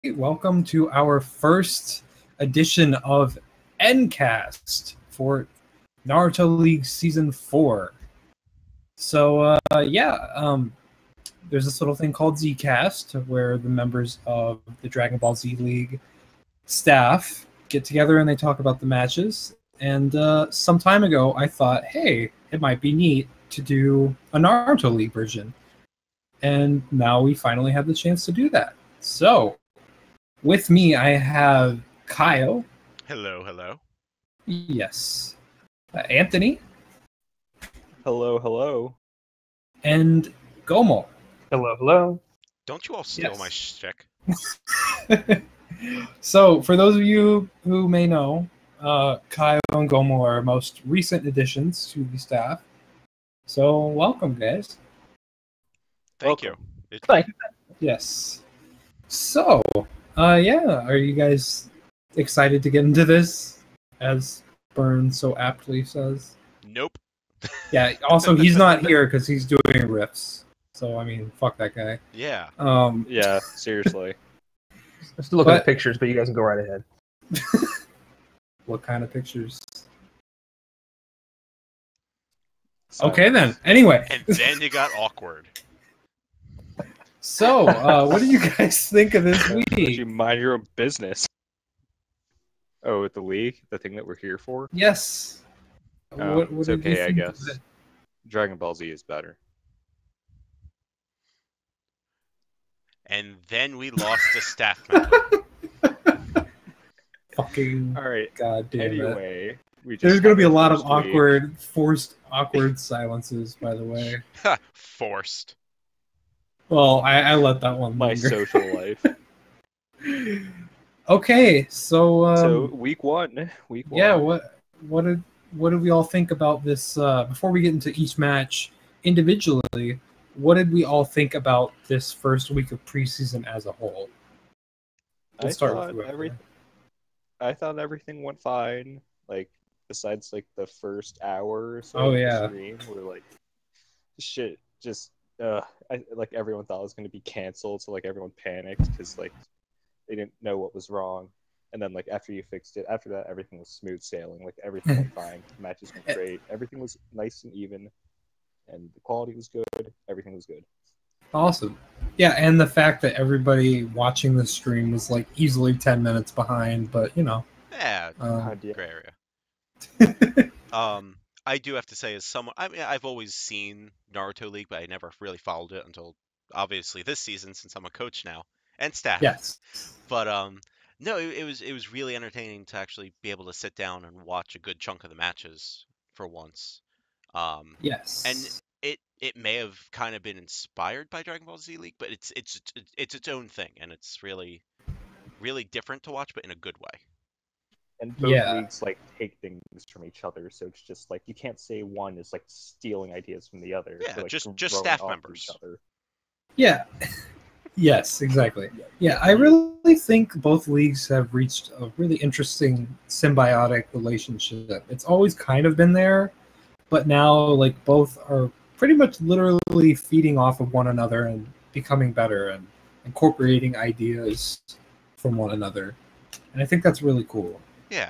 welcome to our first edition of Ncast for Naruto League Season 4. So, there's this little thing called Zcast where the members of the Dragon Ball Z League staff get together and they talk about the matches. And some time ago, I thought, hey, it might be neat to do a Naruto League version. And now we finally have the chance to do that. So, with me, I have Kyle. Hello, hello. Yes. Anthony. Hello, hello. And Gomo. Hello, hello. Don't you all steal my shtick? So, for those of you who may know, Kyle and Gomo are our most recent additions to the staff. So, welcome, guys. Thank you. Thank you. Yes. So, are you guys excited to get into this, as Burn so aptly says? Nope. Yeah, also, he's not here because he's doing riffs. So, I mean, fuck that guy. Yeah. Yeah, seriously. I'm still looking at pictures, but you guys can go right ahead. What kind of pictures? Silence. Okay, then. Anyway. And then it got awkward. So, what do you guys think of this Would week? you mind your own business? Oh, with the league? The thing that we're here for? Yes. Oh, it's did you okay, I think guess. of it? Dragon Ball Z is better. And then we lost a staff member. Fucking Alright, god damn it. anyway. There's going to be a lot of awkward. forced awkward silences, by the way. Forced. Well, I let that one My linger. social life. Okay, so, So, week one. yeah, what did we all think about this? Before we get into each match individually, what did we all think about this first week of preseason as a whole? Let's start with whoever. I thought everything went fine. Like, besides, like, the first hour or so Oh, of yeah. the stream, where, like, shit just, like, everyone thought it was going to be canceled, so, like, everyone panicked, because, like, they didn't know what was wrong. And then, like, after you fixed it, after that, everything was smooth sailing. Like, everything went fine. The matches went great. Everything was nice and even. And the quality was good. Everything was good. Awesome. Yeah, and the fact that everybody watching the stream was like easily 10 minutes behind, but you know. Yeah, Yeah. gray area. I do have to say, as someone, I mean, I've always seen Naruto League, but I never really followed it until obviously this season, since I'm a coach now and staff. Yes. But no, it was really entertaining to actually be able to sit down and watch a good chunk of the matches for once. Yes. And it may have kind of been inspired by Dragon Ball Z League, but it's its own thing, and it's really different to watch, but in a good way. And both Yeah. leagues, like, take things from each other, so it's just, like, you can't say one is, like, stealing ideas from the other. Yeah, They're, like, just throwing staff off members. each other. Yeah. Yes, exactly. Yeah, I really think both leagues have reached a really interesting symbiotic relationship. It's always kind of been there, but now like both are pretty much literally feeding off of one another and becoming better and incorporating ideas from one another. And I think that's really cool. Yeah.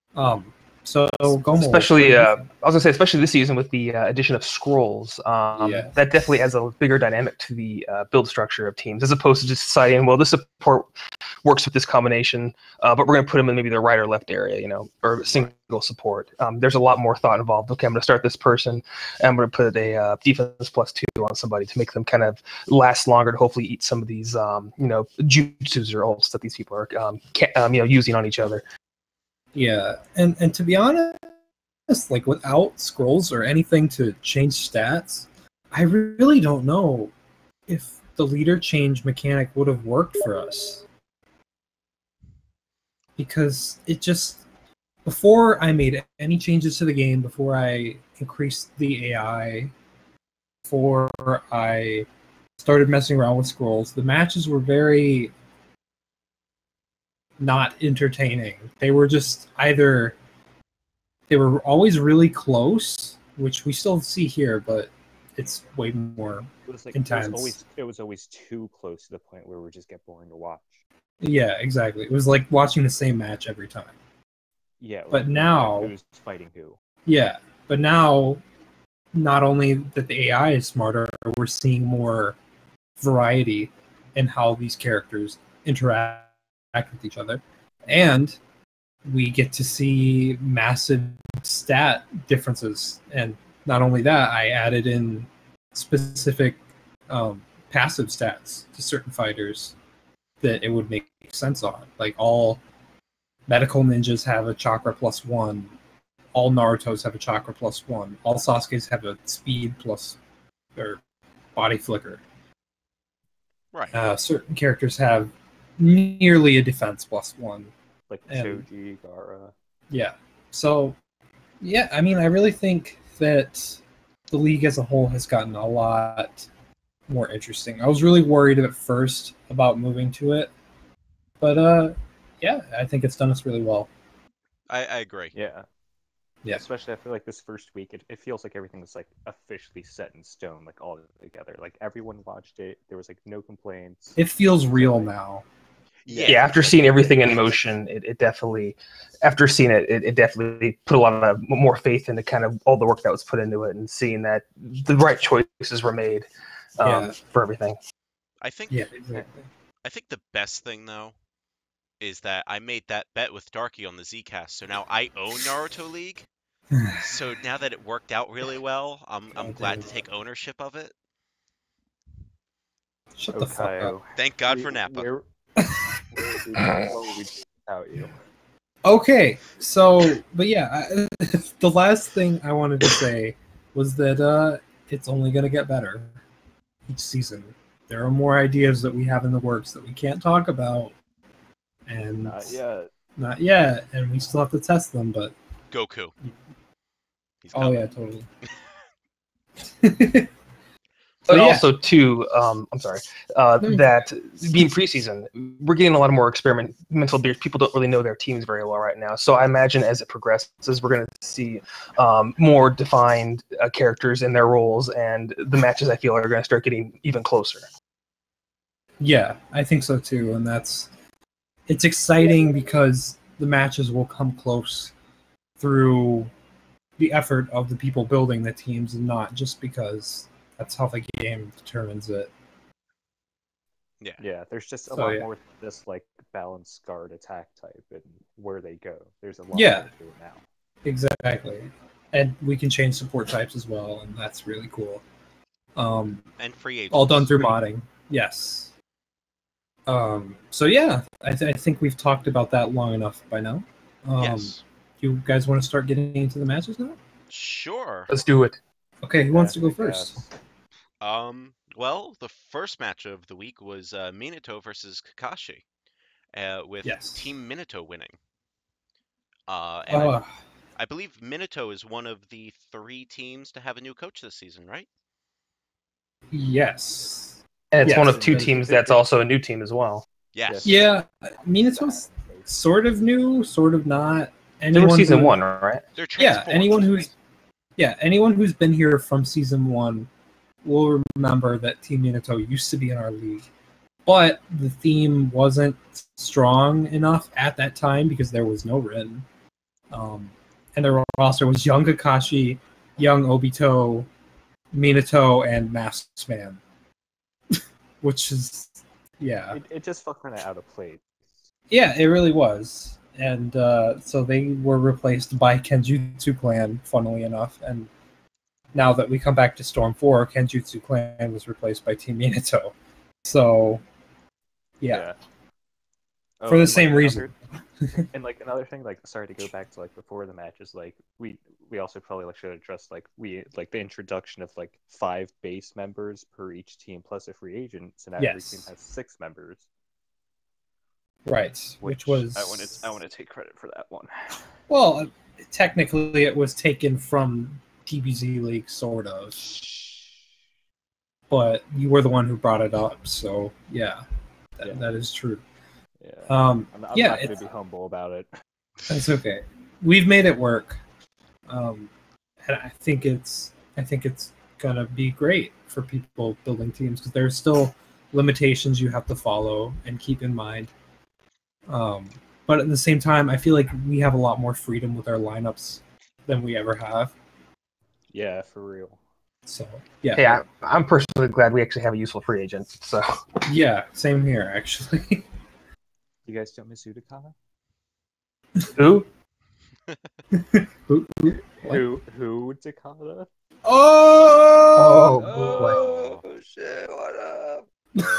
So Gomo, Especially, I was gonna say, especially this season with the addition of scrolls, Yes. that definitely adds a bigger dynamic to the build structure of teams, as opposed to just deciding, well, this support works with this combination, but we're gonna put them in maybe the right or left area, you know, or single support. There's a lot more thought involved. Okay, I'm gonna start this person, and I'm gonna put a defense +2 on somebody to make them kind of last longer, to hopefully eat some of these, jutsus or ults that these people are, using on each other. Yeah, and to be honest, like without scrolls or anything to change stats, I really don't know if the leader change mechanic would have worked for us. Because it just, before I made any changes to the game, before I increased the AI, before I started messing around with scrolls, the matches were very not entertaining. They were just either, they were always really close, which we still see here, but it's way more It was like intense. it was always too close to the point where it would just get boring to watch. Yeah, exactly. It was like watching the same match every time. Yeah. But like, now- who's fighting who? Yeah, but now, not only that the AI is smarter, we're seeing more variety in how these characters interact with each other, and we get to see massive stat differences. And not only that, I added in specific passive stats to certain fighters that it would make sense on. Like all medical ninjas have a chakra +1. All Naruto's have a chakra +1. All Sasuke's have a speed plus or body flicker. Right. Certain characters have nearly a defense +1. Like And- Choji, Gaara. Yeah. So, yeah, I mean, I really think that the league as a whole has gotten a lot more interesting. I was really worried at first about moving to it, but yeah, I think it's done us really well. I agree. Yeah. Yeah. Especially I feel like this first week, it feels like everything was like officially set in stone, like all together. Like everyone watched it. There was like no complaints. It feels real now. Yeah, after seeing everything in motion, it definitely, after seeing it, it definitely put a lot of more faith into kind of all the work that was put into it, and seeing that the right choices were made Yeah. for everything. I think Yeah, exactly. I think the best thing though is that I made that bet with Darky on the Zcast, so now I own Naruto League. So now that it worked out really well, I'm Oh, glad dude. to take ownership of it. Shut the fuck up. Okayo. Thank God for Nappa. Where would we be without you? Okay, so, but yeah, the last thing I wanted to say was that it's only going to get better each season. There are more ideas that we have in the works that we can't talk about, and Not yet. and we still have to test them. But Goku. He's oh coming. yeah, totally. But yeah. also, too, I'm sorry, that being preseason, we're getting a lot more experimental beers. People don't really know their teams very well right now. So I imagine as it progresses, we're going to see more defined characters in their roles, and the matches, I feel, are going to start getting even closer. Yeah, I think so too, and it's exciting because the matches will come close through the effort of the people building the teams, and not just because that's how the game determines it. Yeah. Yeah, there's just a So, lot yeah. more to this like balanced guard attack type and where they go. There's a lot Yeah. more to it now. Exactly, and we can change support types as well, and that's really cool. And free agents. All done through modding. Yes. So yeah, I think we've talked about that long enough by now. Yes. You guys want to start getting into the matches now? Sure. Let's do it. Okay, who wants to go I first? guess. Well, the first match of the week was Minato versus Kakashi, with Yes. Team Minato winning. And Uh, I believe Minato is one of the 3 teams to have a new coach this season, right? yes. And it's Yes, one of 2 it- teams that's also a new team as well. Yes. Yeah, Minato's sort of new, sort of not. They were season who- 1, right? They're Yeah, transformed. anyone who's been here from season 1 will remember that Team Minato used to be in our league, but the theme wasn't strong enough at that time because there was no Rin, and the roster was young Kakashi, young Obito, Minato, and Masked Man, which is It just felt kind of out of place. Yeah, it really was. And so they were replaced by Kenjutsu Clan, funnily enough. And now that we come back to Storm 4, Kenjutsu Clan was replaced by Team Minato. So, yeah. Oh, For the and, same like, reason. And like another thing, like sorry to go back to like before the matches, like we also probably like should address like the introduction of like 5 base members per each team plus a free agent, so now every Yes. team has 6 members. Right. Which was... I want to take credit for that one. Well, technically it was taken from TBZ League, sort of. But you were the one who brought it up, so yeah, that is true. Yeah. I'm I'm not going to be humble about it. That's okay. We've made it work, and I think it's gonna be great for people building teams because there's still limitations you have to follow and keep in mind. But at the same time, I feel like we have a lot more freedom with our lineups than we ever have. Yeah, for real. So yeah, Hey, I'm personally glad we actually have a useful free agent. So yeah, same here actually. You guys don't miss Utakana? who? Who Takada? Oh, Oh boy. Shit! What up?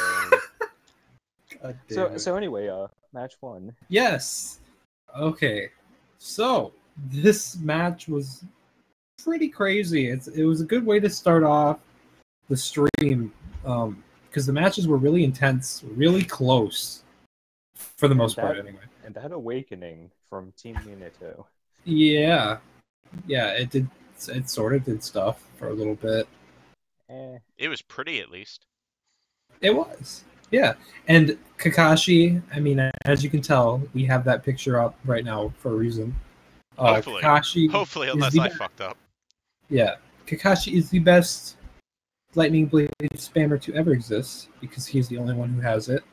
God damn it. So anyway, match 1. Yes. Okay. So this match was pretty crazy. It was a good way to start off the stream because the matches were really intense, really close for the most part, anyway. And that awakening from Team Minato. Yeah, it did. It sort of did stuff for a little bit. It was pretty, at least. It was. Yeah, and Kakashi. I mean, as you can tell, we have that picture up right now for a reason. Hopefully. Kakashi. Hopefully, unless I fucked up. Yeah, Kakashi is the best lightning blade spammer to ever exist because he's the only one who has it,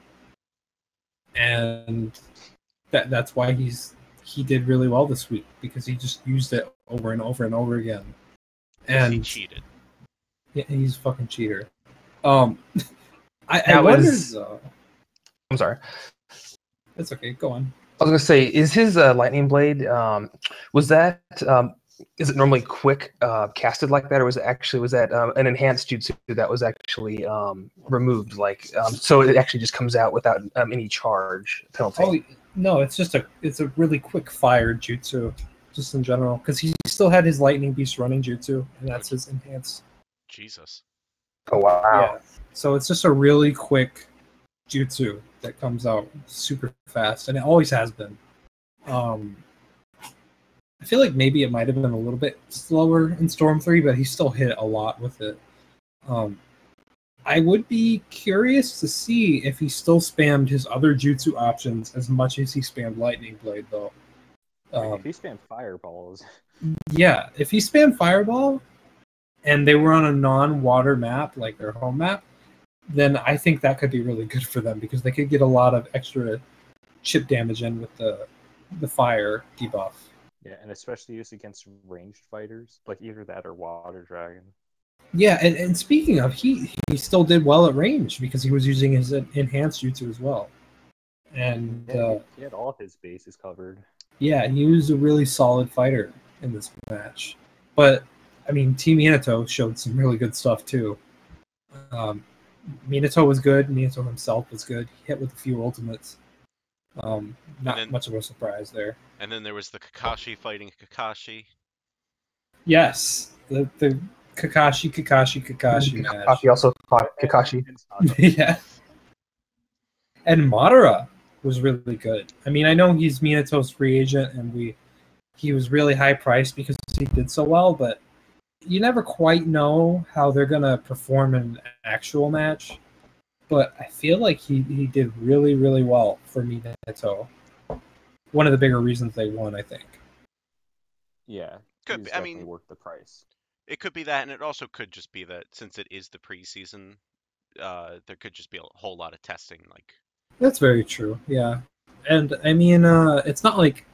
and that's why he did really well this week because he just used it over and over and over again. And he cheated. Yeah, he's a fucking cheater. I wonder. I'm sorry. That's okay. Go on. I was gonna say, is his lightning blade? Was that? Is it normally quick casted like that, or was that an enhanced jutsu that was actually removed? Like, so it actually just comes out without any charge penalty. Oh no, it's a really quick fire jutsu, just in general, because he still had his lightning beast running jutsu, and that's his enhanced. Jesus. Oh wow. Yeah. So it's just a really quick jutsu that comes out super fast, and it always has been. I feel like maybe it might have been a little bit slower in Storm 3, but he still hit a lot with it. I would be curious to see if he still spammed his other jutsu options as much as he spammed Lightning Blade, though. If he spammed fireballs. Yeah, if he spammed Fireball, and they were on a non-water map, like their home map, then I think that could be really good for them, because they could get a lot of extra chip damage in with the fire debuff. Yeah, and especially used against ranged fighters, like either that or Water Dragon. Yeah, and speaking of, he still did well at range because he was using his enhanced jutsu as well. And he had all of his bases covered. Yeah, he was a really solid fighter in this match. But, I mean, Team Minato showed some really good stuff too. Minato was good. Minato himself was good. He hit with a few ultimates. Not much of a surprise there. And then there was the Kakashi fighting Kakashi. Yes, the Kakashi match. Kakashi also fought Kakashi. Yeah. And Madara was really good. I mean, I know he's Minato's free agent, and he was really high priced because he did so well, but you never quite know how they're gonna perform in an actual match. But I feel like he did really, really well for Minato. One of the bigger reasons they won, I think. Yeah, could be. I mean, worth the price. It could be that, and it also could just be that since it is the preseason, there could just be a whole lot of testing. Like, that's very true. Yeah, and I mean, it's not like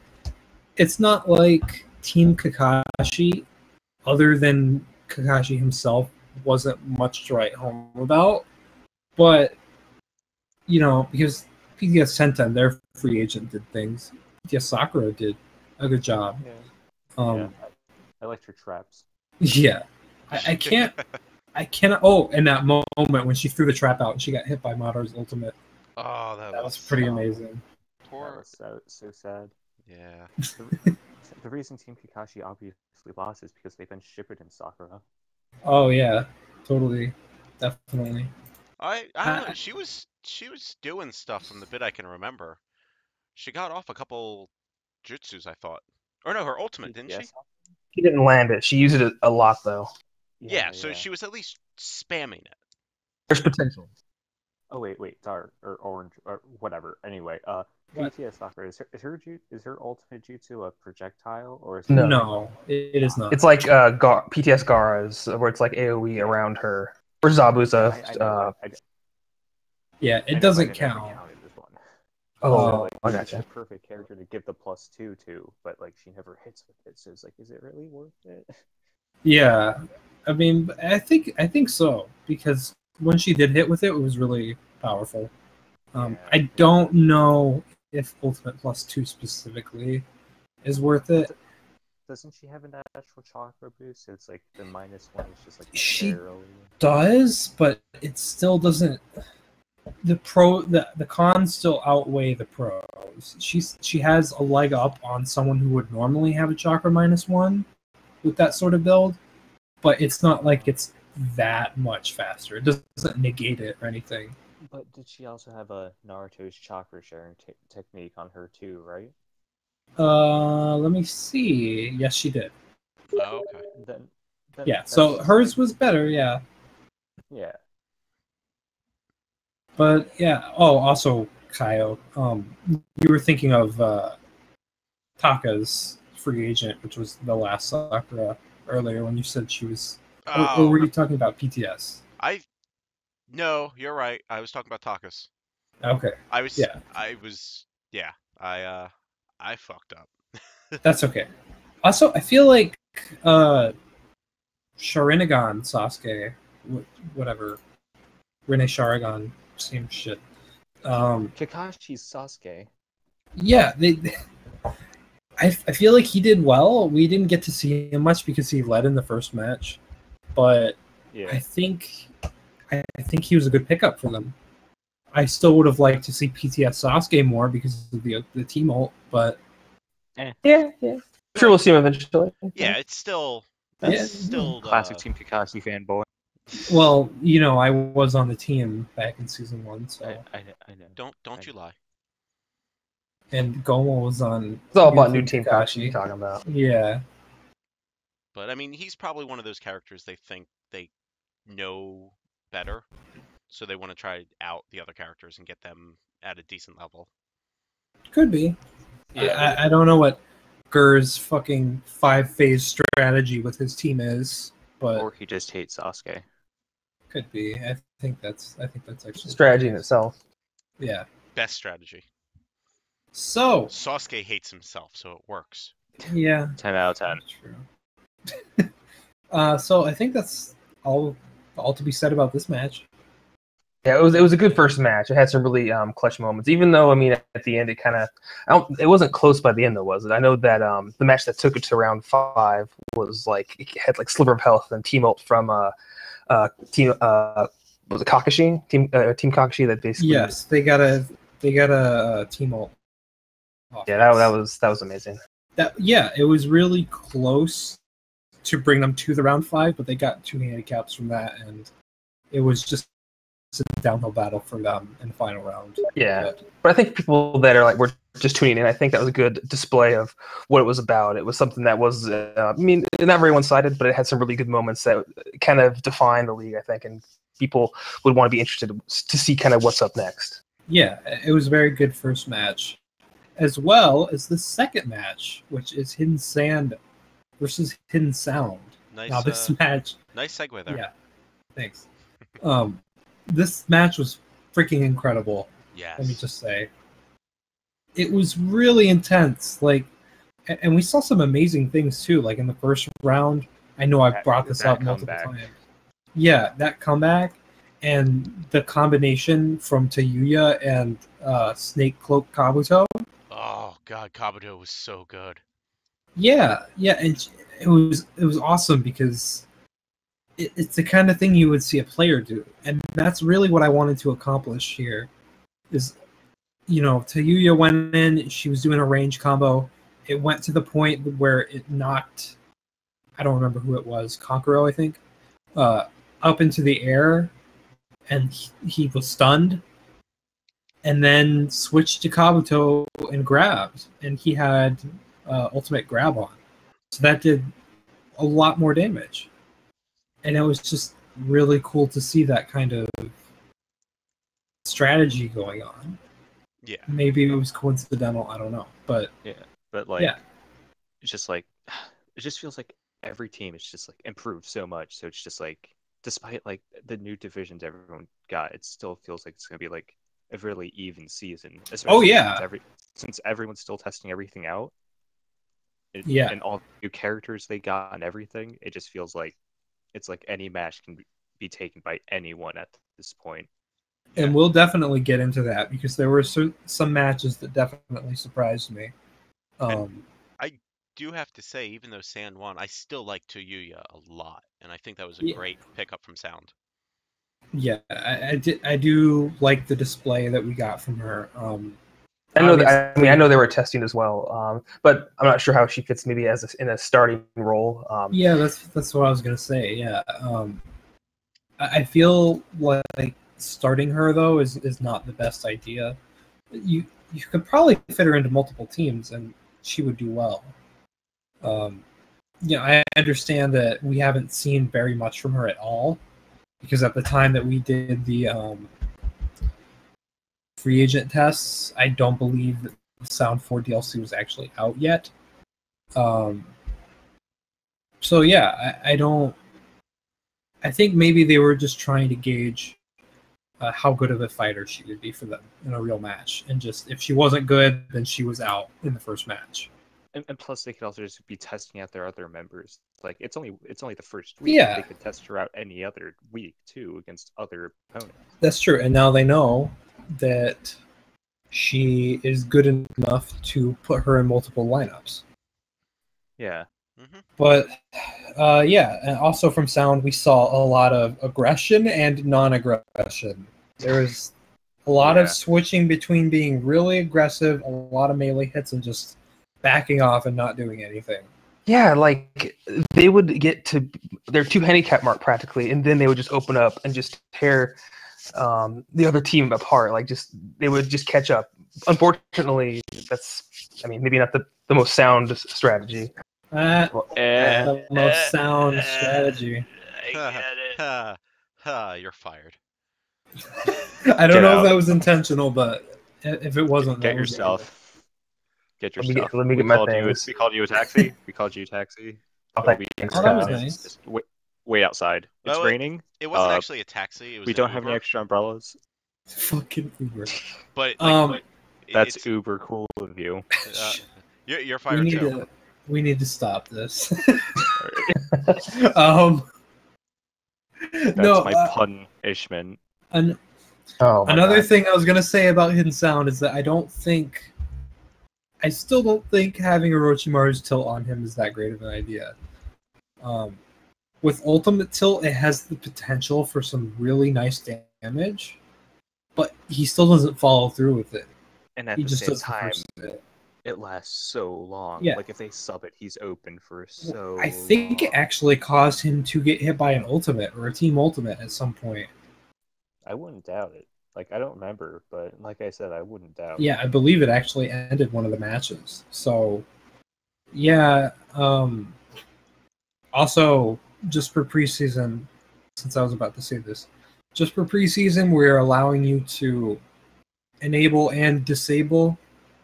Team Kakashi, other than Kakashi himself, wasn't much to write home about. But, you know, because PTS Sentai, their free agent, did things. PTS Sakura did a good job. Yeah. I liked her traps. Yeah. I cannot. Oh, and that moment when she threw the trap out and she got hit by Madara's ultimate. Oh, that was pretty amazing. That was so sad. Yeah. The reason Team Kakashi obviously lost is because they've been Shippuden Sakura. Oh, yeah. Totally. Definitely. I don't know. She was doing stuff from the bit I can remember. She got off a couple jutsus, I thought. Or no, her ultimate, didn't she? She didn't land it. She used it a lot, though. Yeah, so she was at least spamming it. There's potential. Oh wait, dark or orange or whatever. Anyway, PTS Sakura is her ultimate jutsu a projectile or is no, it is not. It's like PTS Gaara's, where it's like AOE around her. Or Zabuza. Yeah, it doesn't count. Oh, I It's gotcha. the perfect character to give the +2 to, but like she never hits with it. So it's like, is it really worth it? Yeah, I mean, I think so because when she did hit with it, it was really powerful. I don't know if Ultimate +2 specifically is worth it. Doesn't she have an actual chakra boost? So it's like the -1 is just like She barely. does, but it still doesn't. The cons still outweigh the pros. She has a leg up on someone who would normally have a chakra -1 with that sort of build, but it's not like it's that much faster. It doesn't negate it or anything. But did she also have a Naruto's chakra sharing technique on her too, right? Let me see. Yes, she did. Oh, okay. Then Yeah, so that's hers like, was better, yeah. yeah. But yeah. Oh, also Kaio. You were thinking of Taka's free agent, which was the last Sakura earlier when you said she was. Or were Oh, you talking about PTS? no, you're right. I was talking about Takas. Okay. Yeah, Yeah. I fucked up. that's okay. Also, I feel like Sharingan Sasuke, whatever, Rene Sharingan, same shit. Kakashi's Sasuke. Yeah, I feel like he did well. We didn't get to see him much because he led in the first match, but Yeah. I think he was a good pickup for them. I still would have liked to see PTS Sasuke more because of the team ult, but Yeah. Sure, we'll see him eventually. Yeah, it's still Yeah. Classic Team Kakashi fanboy. well, I was on the team back in season 1, so I know. Don't you lie. and Gomo was on. It's all about new team Kakashi you're talking about. Yeah, But I mean, he's probably one of those characters they think they know better, so they want to try out the other characters and get them at a decent level. could be. Yeah. I don't know what Gur's fucking 5-phase strategy with his team is, but Or he just hates Sasuke. could be. I think that's actually Strategy in itself. Yeah. Best strategy. So Sasuke hates himself, so it works. yeah, 10 out of 10. true. So I think that's all to be said about this match. Yeah, it was a good first match. It had some really clutch moments. Even though, I mean, at the end it kind of it wasn't close by the end though, was it? I know that the match that took it to round 5 was like it had like sliver of health and team ult from team was it Kakashi team Kakashi that basically Yes, they got a team ult. Yeah, that was amazing. It was really close to bring them to the round 5, but they got 2 handicaps from that, and it was just a downhill battle for them in the final round. Yeah, but I think people that are like we're just tuning in, I think that was a good display of what it was about. It was something that was, I mean, not very one-sided, but it had some really good moments that kind of defined the league, I think, and people would want to be interested to see kind of what's up next. Yeah, it was a very good first match, as well as the second match, which is Hidden Sand versus Hidden Sound. Nice. Now this match. Nice segue there. Yeah, thanks. This match was freaking incredible. Yes. Let me just say, it was really intense. Like, and we saw some amazing things too. Like in the first round, I know I brought this up multiple times. Yeah, that comeback and the combination from Tayuya and Snake Cloak Kabuto. Oh god, Kabuto was so good. Yeah, and it was awesome because it's the kind of thing you would see a player do, and that's really what I wanted to accomplish here. Is Tayuya went in, she was doing a range combo. It went to the point where it knocked, I don't remember who it was, Konkuro, I think, up into the air, and he was stunned, and then switched to Kabuto and grabbed, and he had ultimate grab on. So that did a lot more damage. And it was just really cool to see that kind of strategy going on. Yeah. Maybe it was coincidental, I don't know. But it's just like it just feels like every team is just like improved so much. So it's just like despite like the new divisions everyone got, it still feels like it's gonna be like a really even season. Oh yeah. since everyone's still testing everything out, Yeah. and all the new characters they got and everything, it just feels like it's like any match can be taken by anyone at this point. And we'll definitely get into that because there were some matches that definitely surprised me. I do have to say, even though Sand won, I still like Toyuya a lot, and I think that was a Yeah. great pickup from Sound. Yeah, I do like the display that we got from her. I know I know they were testing as well, but I'm not sure how she fits maybe as in a starting role. Yeah, that's what I was gonna say. Yeah, I feel like starting her though is not the best idea. You could probably fit her into multiple teams and she would do well. I understand that we haven't seen very much from her at all because at the time that we did the free agent tests, I don't believe that the Sound 4 DLC was actually out yet. So yeah, I think maybe they were just trying to gauge how good of a fighter she would be for them in a real match, and just if she wasn't good, then she was out in the first match. And plus, they could also just be testing out their other members. Like it's only the first week. Yeah. They could test her out any other week too against other opponents. That's true, and now they know that she is good enough to put her in multiple lineups. Yeah. Mm-hmm. But yeah, and also from Sound, we saw a lot of aggression and non-aggression. There was a lot of switching between being really aggressive, a lot of melee hits, and just backing off and not doing anything. Yeah, like they would get to their 2 handicap mark practically, and then they would just open up and just tear the other team apart. Like they would just catch up. Unfortunately, that's maybe not the most sound strategy. The most sound strategy. You're fired. I don't know if that was intentional, but if it wasn't, Get yourself. Let me get my things. We called you a taxi. We called you a taxi. Oh, thanks, that was nice. Just wait outside. It's raining. It wasn't actually a taxi. It was we don't have any extra umbrellas. Fucking Uber. But that's uber cool of you. You're fired too. We need to stop this. That's my punishment. Another thing I was gonna say about Hidden Sound is that I still don't think having Orochimaru's tilt on him is that great of an idea. With Ultimate Tilt, it has the potential for some really nice damage, but he still doesn't follow through with it. And at the same time, it lasts so long. Yeah. Like if they sub it, he's open for so I think it actually caused him to get hit by an ultimate or a team ultimate at some point. I wouldn't doubt it. Like I don't remember, but like I said, I wouldn't doubt it. Yeah, I believe it actually ended one of the matches. So yeah, also just for preseason, since I was about to say this, just for preseason, we're allowing you to enable and disable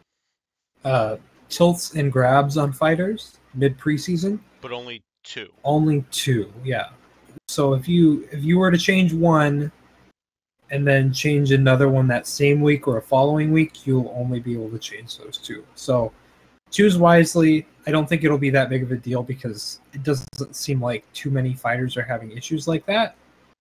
tilts and grabs on fighters mid preseason. But only 2. Only 2, yeah. So if you were to change one and then change another one that same week or a following week, you'll only be able to change those 2. So choose wisely. I don't think it'll be that big of a deal because it doesn't seem like too many fighters are having issues like that.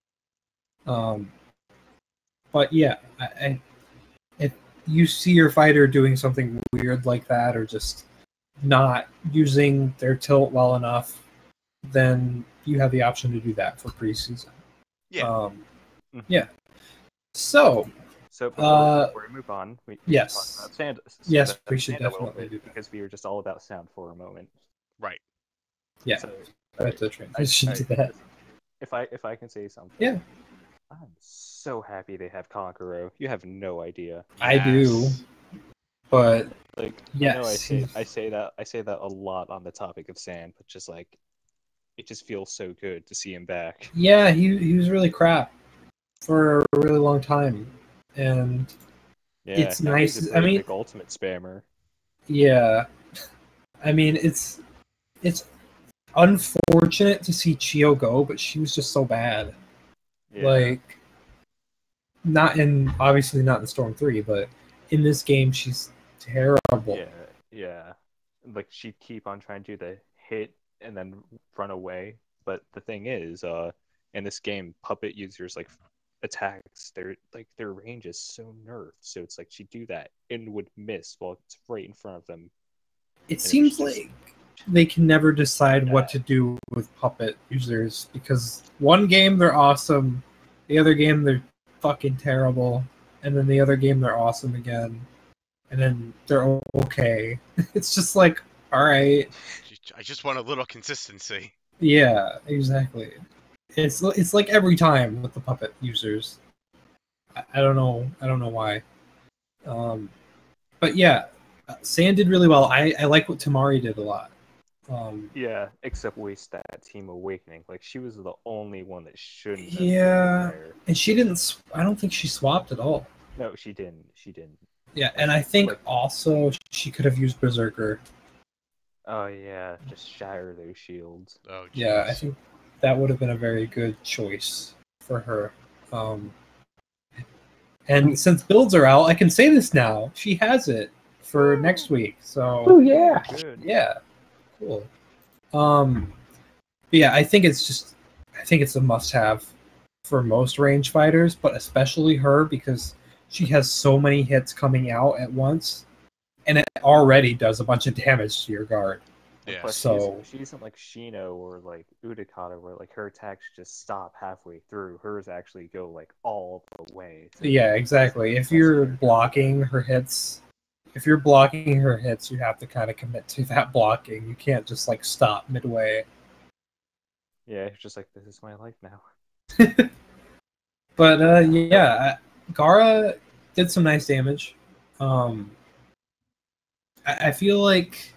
But yeah, if you see your fighter doing something weird like that or just not using their tilt well enough, then you have the option to do that for preseason. Yeah. Yeah. So before we move on, we yes, talk about Sand. Yes, we should definitely do that because we were just all about Sound for a moment. Right. Yeah. So, I have to transition to that. If I can say something. Yeah. I'm so happy they have Konkoro. You have no idea. I do. But like yes. I say that a lot on the topic of Sand, but just like it just feels so good to see him back. Yeah, he was really crap for a really long time. And it's nice. He's a big ultimate spammer. Yeah. I mean, it's unfortunate to see Chio go, but she was just so bad. Yeah. Like, obviously not in Storm 3, but in this game, she's terrible. Yeah. Like she'd keep on trying to do the hit and then run away. But the thing is, in this game, puppet users like attacks, their range is so nerfed. So it's like she'd do that and would miss while it's right in front of them. It seems like they can never decide what to do with puppet users, because one game they're awesome, the other game they're fucking terrible, and then the other game they're awesome again, and then they're okay. It's just like, all right. I just want a little consistency. Yeah, exactly. It's like every time with the puppet users. I don't know why. But yeah, Sand did really well. I like what Tamari did a lot. Yeah, except waste that Team Awakening. Like she was the only one that shouldn't have Yeah, been there. and she didn't. I don't think she swapped at all. No, she didn't. She didn't. Yeah, and I think also she could have used Berserker. Oh yeah, just shatter those shields. Oh, geez. Yeah, I think that would have been a very good choice for her. And since builds are out, I can say this now. She has it for next week. So Oh yeah. Good. yeah, cool. But yeah, I think it's a must-have for most range fighters, but especially her, because she has so many hits coming out at once, and it already does a bunch of damage to your guard. Yeah. Plus, So she isn't like Shino or like Udakata, where like her attacks just stop halfway through. Hers actually go like all the way. yeah, exactly. If you're blocking her hits, you have to kind of commit to that blocking. You can't just like stop midway. Yeah, it's just like, this is my life now. But yeah, Gara did some nice damage. I feel like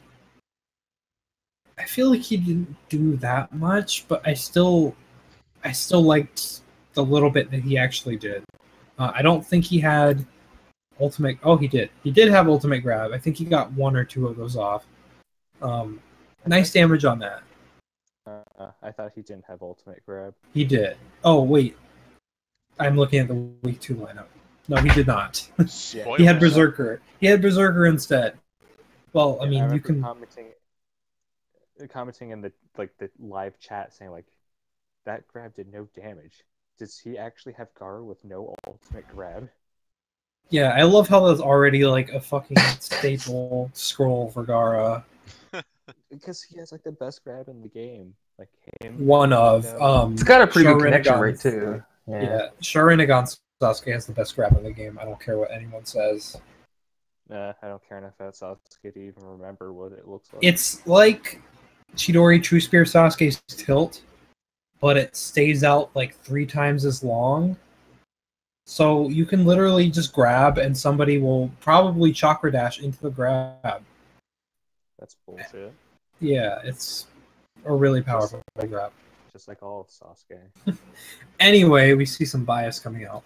he didn't do that much, but I still liked the little bit that he actually did. I don't think he had ultimate. Oh, he did. He did have ultimate grab. I think he got one or two of those off. Nice damage on that. I thought he didn't have ultimate grab. He did. Oh wait, I'm looking at the week 2 lineup. No, he did not. He had Berserker. He had Berserker instead. Well, I mean, you can commenting in the live chat saying like, that grab did no damage. Does he actually have Gara with no ultimate grab? Yeah, I love how that's already like a fucking staple scroll for Gara. Because he has like the best grab in the game. Like him. One of It's got a pretty good connection Sharingan. rate too. Yeah, Sharingan Sasuke has the best grab in the game. I don't care what anyone says. Nah, I don't care enough about Sasuke to even remember what it looks like. It's like Chidori True Spear Sasuke's tilt, but it stays out like 3 times as long. So you can literally just grab and somebody will probably chakra dash into the grab. That's bullshit. Yeah, it's a really powerful grab. Just like all of Sasuke. Anyway, we see some bias coming out.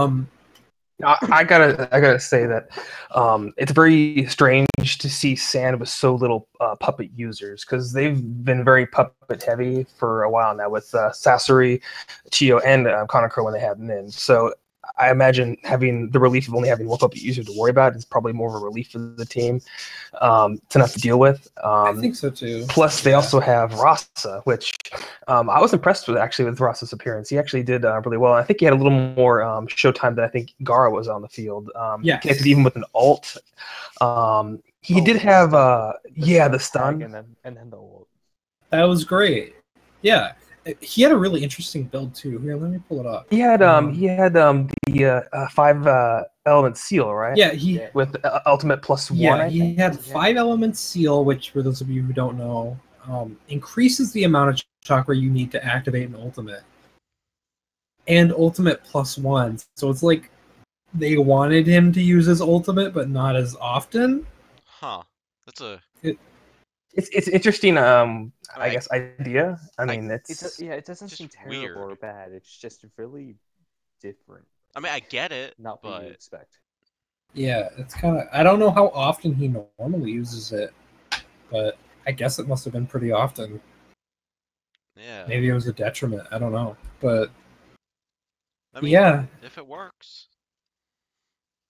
I gotta say that it's very strange to see Sand with so little puppet users, because they've been very puppet heavy for a while now with Sasori, Chiyo, and Konako when they had Nin. So I imagine having the relief of only having one puppet user to worry about is probably more of a relief for the team to not to deal with. I think so too. Plus, they also have Rasa, which I was impressed with with Rasa's appearance. He actually did really well. I think he had a little more showtime than I think Gara was on the field. Yeah, connected even with an ult. He did have the stun, and then the ult. That was great. Yeah. He had a really interesting build too. Here, let me pull it up. He had the 5 element seal, right? Yeah, with ultimate +1. Yeah, he had 5 element seal, which for those of you who don't know, increases the amount of chakra you need to activate an ultimate, and ultimate +1. So it's like they wanted him to use his ultimate, but not as often. Huh? That's a. It's interesting. I guess idea. I mean, it doesn't seem terrible weird. or bad. It's just really different. I mean, I get it, Not what you but expect. Yeah, it's kind of. I don't know how often he normally uses it, but I guess it must have been pretty often. yeah. Maybe it was a detriment. I don't know, but I mean, yeah, if it works.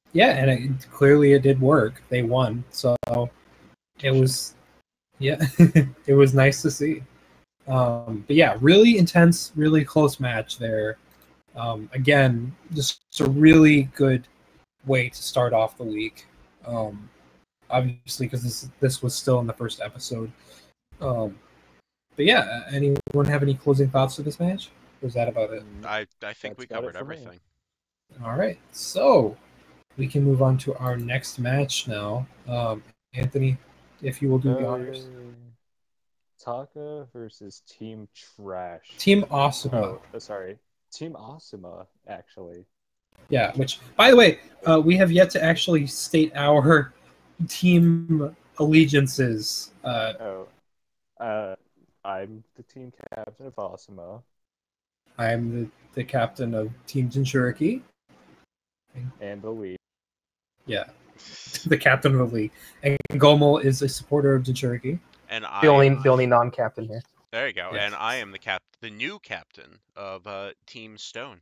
Yeah, and clearly it did work. They won, so it was, yeah, it was nice to see. But yeah, really intense, really close match there. Again, just a really good way to start off the week. Obviously, because this was still in the first episode. But yeah, anyone have any closing thoughts to this match? Or is that about it? I think That's we about it covered for me. everything. All right, so we can move on to our next match now. Anthony, if you will do the honors. Taka versus Team Trash. Team Asuma. Sorry. Team Asuma, actually. Yeah, which, by the way, we have yet to actually state our team allegiances. I'm the team captain of Asuma. I'm the captain of Team Jinchuriki. And the lead. Yeah, the captain of the league. And Gomel is a supporter of Jinchuriki. And The only non-captain here. There you go. Yes. And I am the new captain of Team Stone.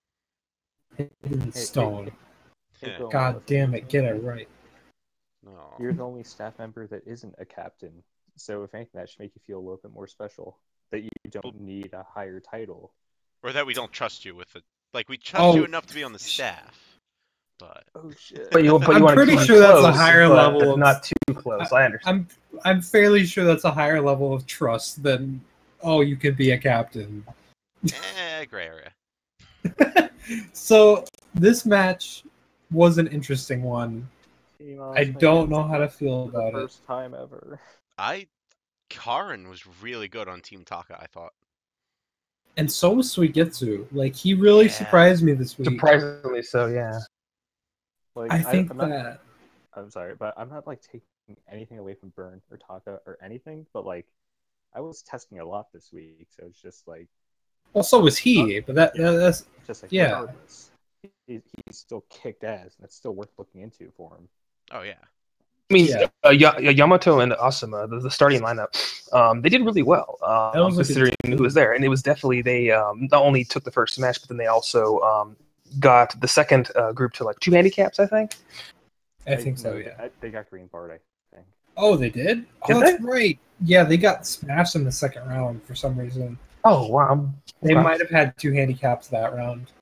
Stone. Hey, Gomel, God damn it, get it right. No. You're the only staff member that isn't a captain. So if anything, that should make you feel a little bit more special. That you don't need a higher title. Or that we don't trust you with it. Like, we trust you enough to be on the staff. But Oh shit. But you I'm want pretty to keep sure that's a close, higher but level of- not too close. I understand. I'm fairly sure that's a higher level of trust than, oh, you could be a captain. gray area. So this match was an interesting one. I don't know how to feel for the about it. first time ever. Karin was really good on Team Taka, I thought. And so was Suigetsu. Like, he really Yeah. surprised me this week. Surprisingly so, yeah. Like, I think I'm not- that... I'm sorry, but I'm not like taking anything away from Burn or Taka or anything, but like I was testing a lot this week, so it's just like Well, so was he, but that's... just like Yeah. regardless, he's still kicked ass, and it's still worth looking into for him. Oh, yeah. I mean, Yeah. Yamato and Asuma, the starting lineup, they did really well, was a good considering who was there. And it was definitely, they not only took the first match, but then they also got the second group to like 2 handicaps, I think. I think so, yeah. They got green barred, I think. Oh, they did? Did Oh, they? that's right. Yeah, they got smashed in the second round for some reason. Oh, wow. They Okay. might have had 2 handicaps that round.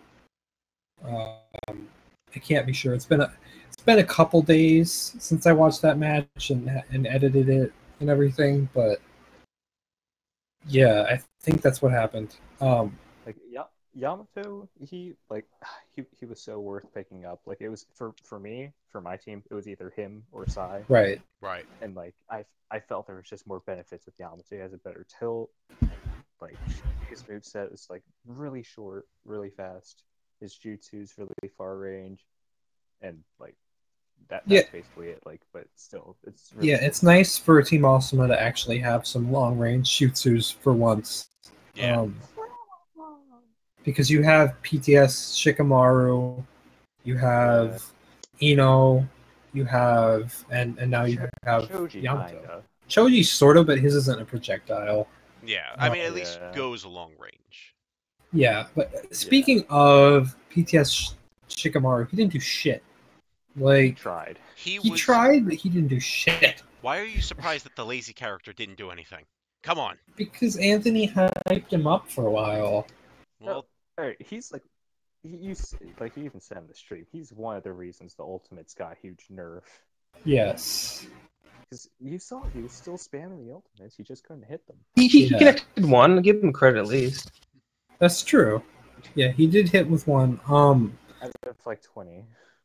I can't be sure. It's been a couple days since I watched that match and edited it and everything, but yeah, I think that's what happened. Like Yamato, he was so worth picking up. Like it was for me, for my team, it was either him or Sai. Right. Right. And like I felt there was just more benefits with Yamato. He has a better tilt. Like his moveset is like really short, really fast. His jutsu's really far range, and like that's basically it. Like, but still, it's really cool. It's nice for Team Asuma to actually have some long range jutsus for once. Yeah. Because you have PTS Shikamaru, you have Ino, you have and now you have Choji, Yamato. kinda. Choji sort of, but his isn't a projectile. Yeah. I mean, at least goes long range. Yeah, but speaking of PTS Shikamaru, he didn't do shit. He Like, tried. He tried, but he didn't do shit. Why are you surprised that the lazy character didn't do anything? Come on. Because Anthony hyped him up for a while. Well, Alright, he's like, he even said in the stream, he's one of the reasons the ultimates got huge nerf. Yes. Because you saw he was still spamming the ultimates, he just couldn't hit them. He connected one. Give him credit at least. That's true. Yeah, he did hit with one. Out of like 20.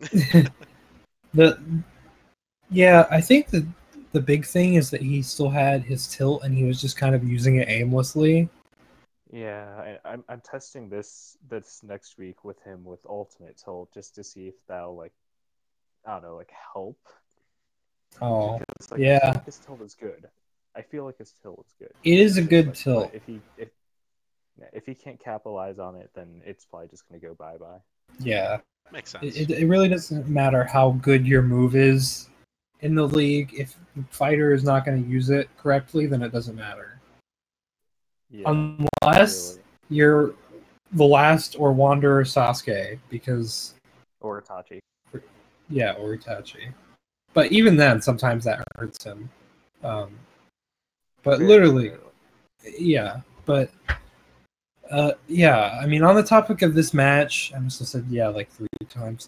I think the big thing is that he still had his tilt and he was just kind of using it aimlessly. Yeah, I'm testing this next week with him with ultimate tilt just to see if that'll like, I don't know, like help. Oh, Because, like, yeah. I feel like his tilt is good. I feel like his tilt is good. It is a It's good like, tilt. but if he can't capitalize on it, then it's probably just gonna go bye-bye. Yeah. makes sense. It really doesn't matter how good your move is in the league. If the fighter is not going to use it correctly, then it doesn't matter. Yeah, Unless really. you're the last or Wanderer Sasuke, because Or Itachi. Yeah, or Itachi. But even then, sometimes that hurts him. But Very literally, rarely. yeah. But yeah. I mean, on the topic of this match, I must have said yeah like 3 times.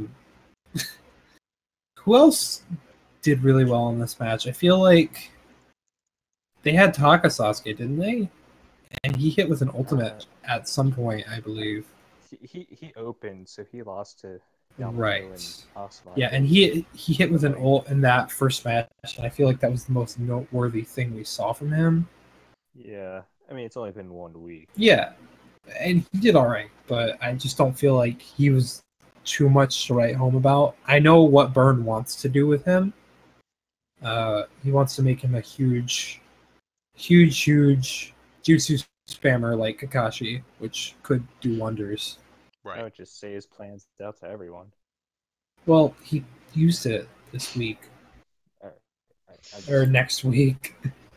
Who else did really well in this match? I feel like they had Taka Sasuke, didn't they? And he hit with an ultimate at some point, I believe. He opened, so he lost to Yamato Right. and Asuma. Yeah, and he hit with an ult in that first match, and I feel like that was the most noteworthy thing we saw from him. Yeah, I mean, it's only been 1 week. Yeah, and he did all right, but I just don't feel like he was too much to write home about. I know what Burn wants to do with him. He wants to make him a huge jutsu spammer like Kakashi, which could do wonders. I Right. would just say his plans out to everyone. Well, he used it this week or next week.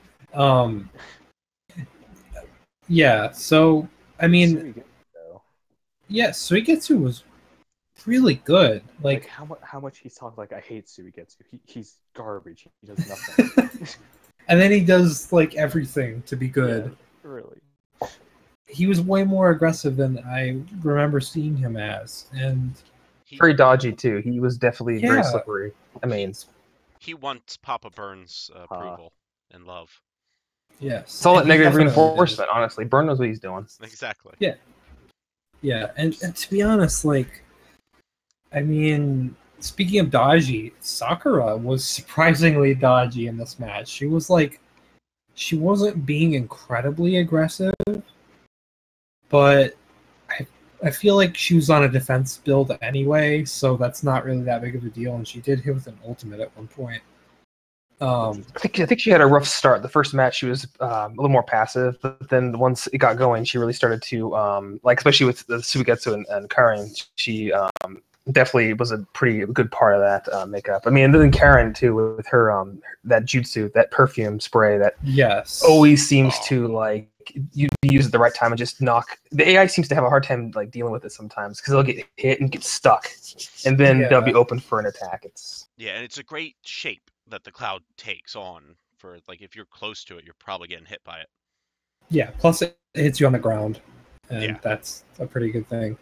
Yeah. So I mean, though. yeah, Suigetsu was really good. Like Like how much he's talked like I hate Suigetsu. He's garbage. He does nothing. and then he does like everything to be good. Yeah, really. He was way more aggressive than I remember seeing him as, and Very dodgy too. He was definitely very Yeah. slippery. I mean, He wants Papa Burns' approval and love. yes, it's all that and he negative definitely reinforcement. Honestly, Burn knows what he's doing. Exactly. Yeah. Yeah, and to be honest, like, I mean, speaking of dodgy, Sakura was surprisingly dodgy in this match. She was like, she wasn't being incredibly aggressive, but I feel like she was on a defense build anyway, so that's not really that big of a deal. And she did hit with an ultimate at one point. I think she had a rough start. The first match she was a little more passive, but then once it got going, she really started to like, especially with the Suigetsu and Karen, she definitely was a pretty good part of that makeup. I mean, and then Karen too with her that jutsu, that perfume spray that Yes. always seems to like you use at the right time and just knock. The AI seems to have a hard time like dealing with it sometimes because they'll get hit and get stuck, and then they'll be open for an attack. Yeah, and it's a great shape that the cloud takes on for like if you're close to it, you're probably getting hit by it. Yeah, plus it hits you on the ground, and that's a pretty good thing.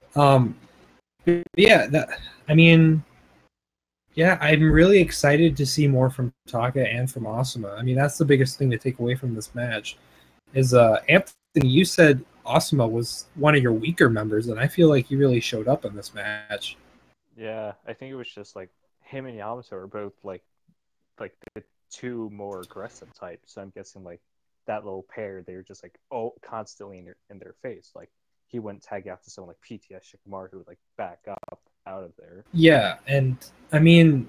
Yeah, I mean, yeah, I'm really excited to see more from Taka and from Asuma. I mean, that's the biggest thing to take away from this match. Is Anthony, you said Asuma was one of your weaker members, and I feel like he really showed up in this match. Yeah, I think it was just like him and Yamato are both like the two more aggressive types. So I'm guessing like that little pair, they were just like constantly in their face. Like he wouldn't tag out to someone like PTS Shikamaru who would like back up out of there. Yeah, and I mean,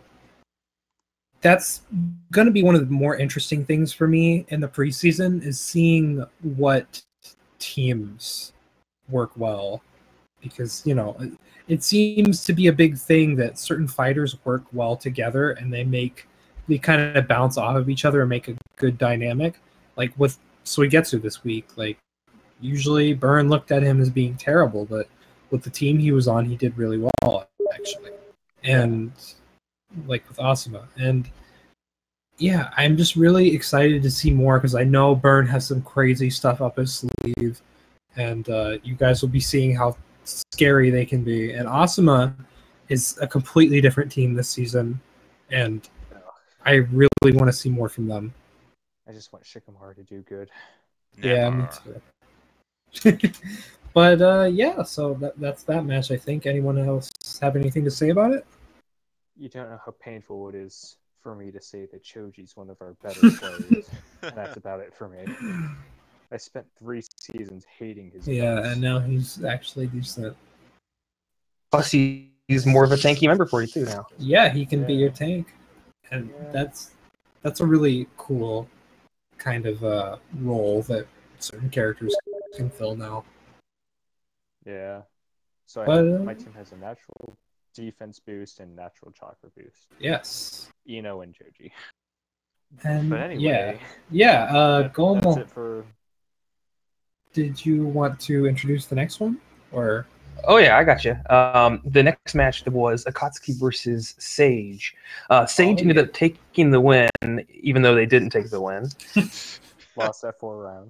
that's going to be one of the more interesting things for me in the preseason is seeing what teams work well, because it seems to be a big thing that certain fighters work well together and they kind of bounce off of each other and make a good dynamic. Like with Suigetsu this week, like usually Burn looked at him as being terrible, but with the team he was on, he did really well actually. And like with Asuma, and yeah, I'm just really excited to see more because I know Burn has some crazy stuff up his sleeve, and you guys will be seeing how scary they can be. And Asuma is a completely different team this season, and I really want to see more from them. I just want Shikamaru to do good. Never. Yeah, me too. But yeah, so that's that match. I think. Anyone else have anything to say about it? You don't know how painful it is for me to say that Choji's one of our better players, and that's about it for me. I spent 3 seasons hating his guts. And now he's actually decent. Plus, he's more of a tanky member for you too now. Yeah, he can be your tank, and that's a really cool kind of role that certain characters can fill now. Yeah. So my team has a natural defense boost and natural chakra boost. Yes. Ino and Joji. And but anyway, Gomo. That's it for. Did you want to introduce the next one, or? Oh yeah, I got you. The next match was Akatsuki versus Sage. Sage ended up taking the win, even though they didn't take the win. Lost that 4 round.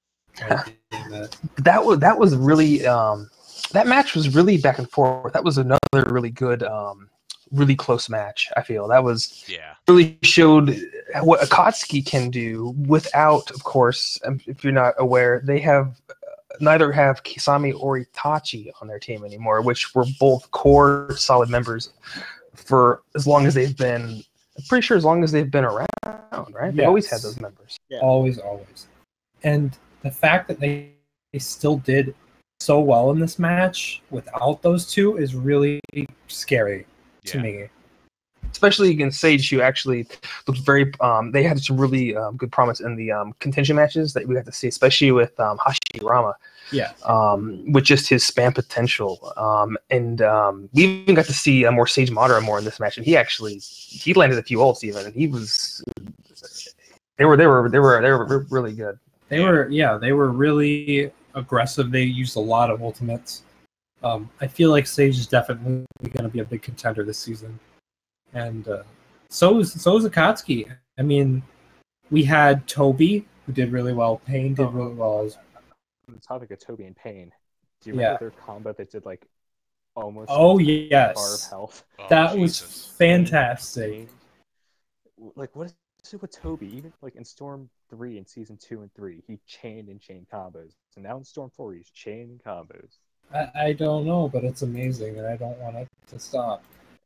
That was really that match was really back and forth. That was another really good, really close match. I feel that was really showed what Akatsuki can do without, of course, if you're not aware, they have. Neither have Kisame or Itachi on their team anymore, which were both core solid members for as long as they've been. I'm pretty sure as long as they've been around, right? They've always had those members. Yeah. Always. And the fact that they still did so well in this match without those two is really scary to me. Especially against Sage, who actually looked very. They had some really good promise in the contention matches that we got to see, especially with Hashirama. Yeah. With just his spam potential. And we even got to see more Sage Madara more in this match, and he landed a few ults even, and he was. They were really good. They were really aggressive. They used a lot of ultimates. I feel like Sage is definitely going to be a big contender this season. And so is Akatsuki. I mean, we had Toby, who did really well. Pain did really well. On the topic of Toby and Pain, do you remember their combo that did like almost bar of health? That was fantastic. Like, what is it with Toby? Even like in Storm 3 in Season 2 and 3, he chained combos. So now in Storm 4, he's chaining combos. I don't know, but it's amazing, and I don't want it to stop.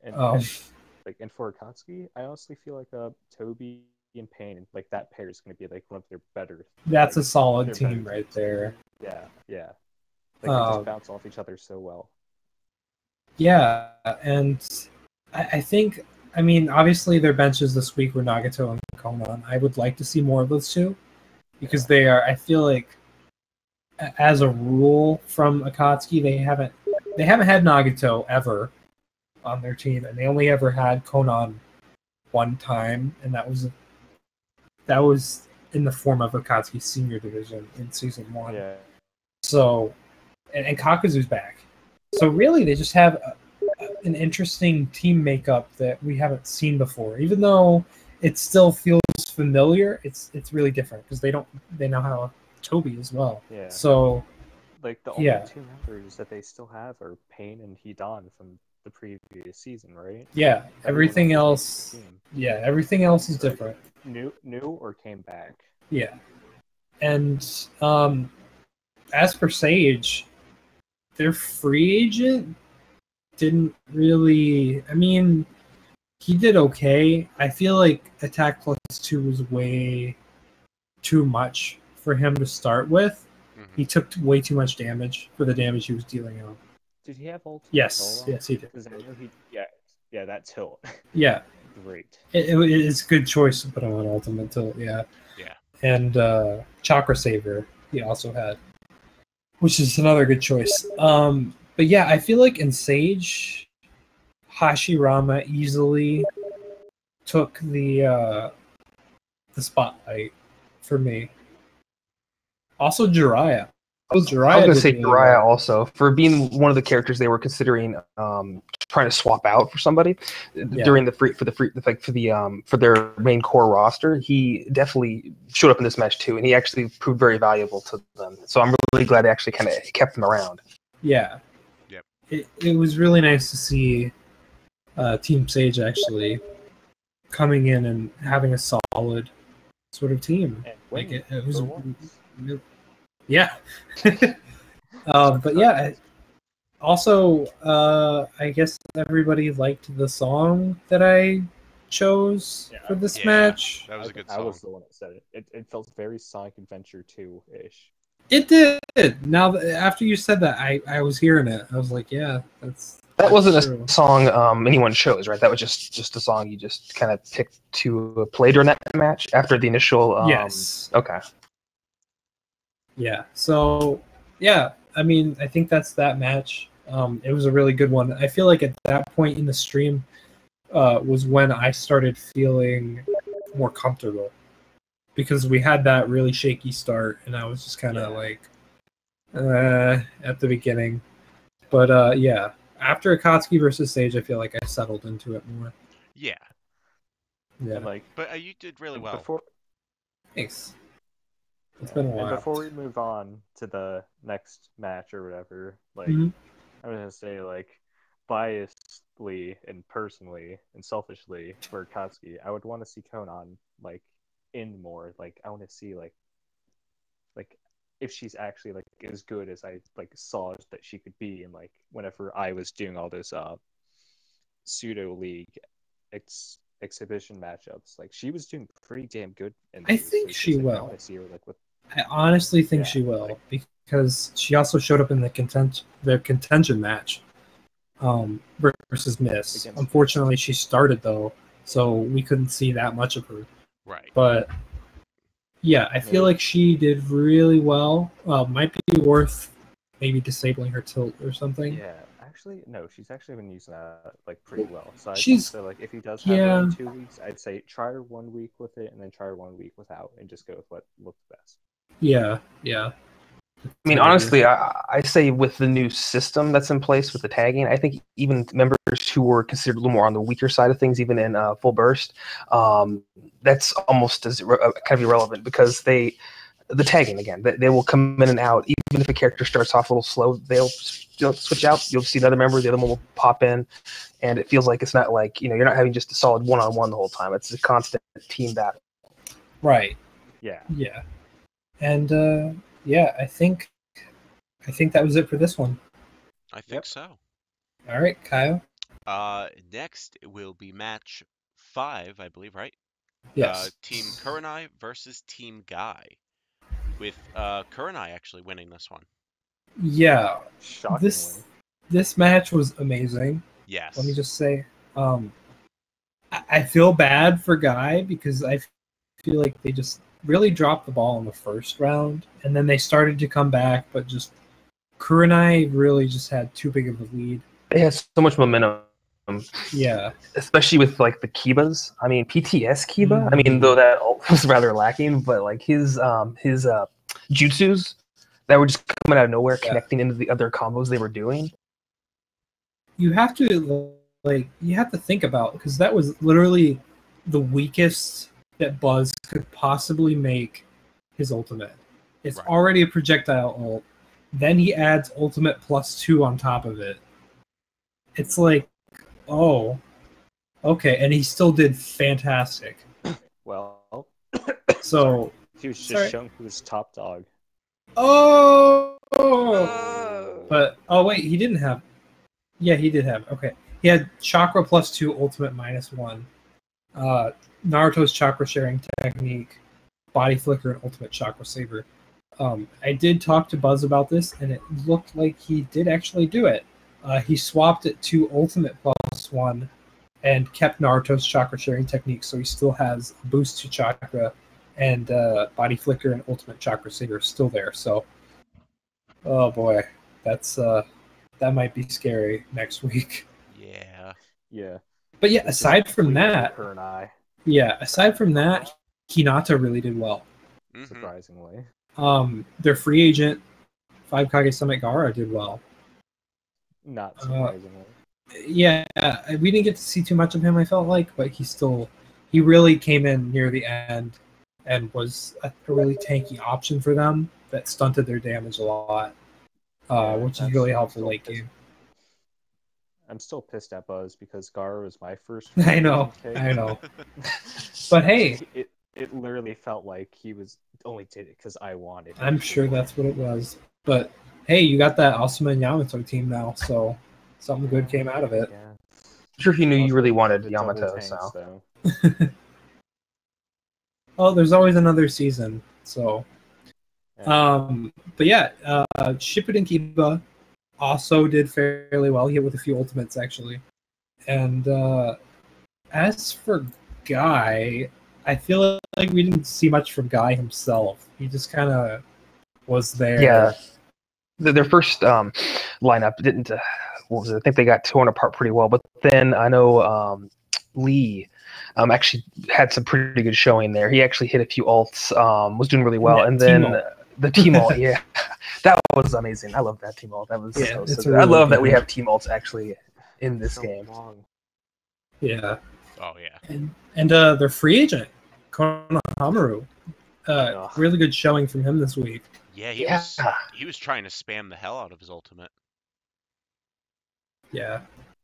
And for Akatsuki, I honestly feel like Toby and Pain, like that pair is going to be like one of their better. That's a solid team right there. Yeah. Like they just bounce off each other so well. Yeah, and I think, I mean, obviously their benches this week were Nagato and Konan. I would like to see more of those two because they are. I feel like, as a rule from Akatsuki, they haven't had Nagato ever on their team, and they only ever had Konan one time, and that was in the form of Akatsuki's senior division in Season 1. Yeah. So, and Kakuzu's back. So really, they just have an interesting team makeup that we haven't seen before. Even though it still feels familiar, it's really different because they now have Toby as well. Yeah. So, like the only two members that they still have are Pain and Hidan from the previous season, right? Yeah, everything else is different. New or came back. Yeah. And as for Sage, their free agent didn't really, I mean, he did okay. I feel like Attack +2 was way too much for him to start with. Mm-hmm. He took way too much damage for the damage he was dealing out. Did he have ultimate? Yes, he did. Because I know that tilt. Yeah. Great. It's a good choice to put him on ultimate tilt, yeah. Yeah. And Chakra Saver he also had, which is another good choice. But yeah, I feel like in Sage, Hashirama easily took the spotlight for me. Also Jiraiya. I was going to say Jiraiya also, for being one of the characters they were considering trying to swap out for somebody during for their main core roster. He definitely showed up in this match too, and he actually proved very valuable to them. So I'm really glad they actually kind of kept him around. Yeah. Yep. It was really nice to see Team Sage actually coming in and having a solid sort of team. Like it was. Yeah. But yeah, also, I guess everybody liked the song that I chose for this match. That was a good song. I was the one that said it. It felt very Sonic Adventure 2-ish. It did. Now, after you said that, I was hearing it. I was like, yeah, that wasn't true. A song anyone chose, right? That was just a song you just kind of picked to play during that match after the initial. Yes. Okay. Yeah. So, yeah. I mean, I think that's that match. It was a really good one. I feel like at that point in the stream was when I started feeling more comfortable because we had that really shaky start, and I was just kind of like at the beginning. But yeah, after Akatsuki versus Sage, I feel like I settled into it more. Yeah, Yeah, And like but you did really well. before, thanks. It's yeah, been a and while. before we move on to the next match or whatever, like Mhm. I was gonna say, like, biasedly and personally and selfishly for Akatsuki, I would want to see Konan like in more. Like I want to see like if she's actually like as good as I like saw that she could be, and like whenever I was doing all those pseudo league exhibition matchups, like she was doing pretty damn good in I those. think so she like, I will. want to see her like with I honestly think Yeah, she will like- because she also showed up in the contention match versus Miss. Against Unfortunately, she started though, so we couldn't see that much of her. Right. But yeah, I feel Yeah. like she did really well. Might be worth maybe disabling her tilt or something. Yeah, actually, no, she's actually been using that like pretty well. So I She's- think so. Like, if he does have her in yeah. 2 weeks, I'd say try her 1 week with it, and then try her 1 week without, and just go with what looks best. Yeah. I mean, honestly, I say with the new system that's in place with the tagging, I think even members who were considered a little more on the weaker side of things, even in full burst, that's almost as kind of irrelevant because the tagging again, they will come in and out. Even if a character starts off a little slow, they'll switch out. You'll see another member, the other one will pop in, and it feels like it's not like you're not having just a solid one-on-one the whole time. It's a constant team battle. Right. Yeah. Yeah. And yeah, I think that was it for this one. I think Yep. so. All right, Kyle. Next will be match 5, I believe, right? Yes. Team Kurenai versus Team Guy, with Kurenai actually winning this one. Yeah. Shockingly. This match was amazing. Yes. Let me just say, I feel bad for Guy because I feel like they just really dropped the ball in the first round, and then they started to come back, but just Kurenai really just had too big of a lead. They had so much momentum. Yeah. Especially with like the Kibas. I mean, PTS Kiba. I mean, though that was rather lacking, but like his jutsus that were just coming out of nowhere, connecting into the other combos they were doing. You have to think about, because that was literally the weakest that Buzz could possibly make his ultimate. It's Right. already a projectile ult. Then he adds ultimate +2 on top of it. It's like, oh, okay, and he still did fantastic. Well, So, he was just sorry. shown who was top dog. oh, but oh wait, he didn't have. Yeah, he did have. Okay, he had chakra +2, ultimate -1. Naruto's chakra sharing technique, body flicker, and ultimate chakra saver. I did talk to Buzz about this, and it looked like he did actually do it. He swapped it to ultimate +1 and kept Naruto's chakra sharing technique, so he still has a boost to chakra, and body flicker and ultimate chakra saver still there. So, oh boy, that might be scary next week. Yeah. Yeah. But yeah, This is aside from completely that, Kurenai, Hinata really did well. Mhm. surprisingly. Their free agent, 5 Summit Gara, did well. Not surprisingly. Yeah, we didn't get to see too much of him, I felt like, but he really came in near the end and was a really tanky option for them that stunted their damage a lot, which is really helpful late game. I'm still pissed at Buzz because Gara was my first. I know. But hey, it literally felt like he only did it because I wanted it. I'm sure that's what it was. But hey, you got that Asuma and Yamato team now, so something good came out of it. Yeah. I'm sure he knew you really wanted The double Yamato, tanks, so. though. Oh, there's always another season, so. Yeah. But yeah, Shippuden Kiba also did fairly well. He hit with a few ultimates actually. And as for Guy, I feel like we didn't see much from Guy himself. He just kind of was there. Yeah. Their first lineup didn't. What was it? I think they got torn apart pretty well. But then I know Lee actually had some pretty good showing there. He actually hit a few ults, was doing really well. Yeah, and then The team ult, yeah, that was amazing. I love that team ult. That was so it's good. really I love that we good. have team ults actually in this So game. long. Yeah. Oh yeah. And their free agent, Konohamaru, Ugh. really good showing from him this week. Yeah, Yeah. he was trying to spam the hell out of his ultimate. Yeah.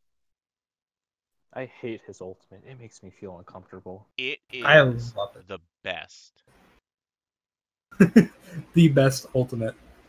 I hate his ultimate. It makes me feel uncomfortable. It I is love it. the best. The best ultimate.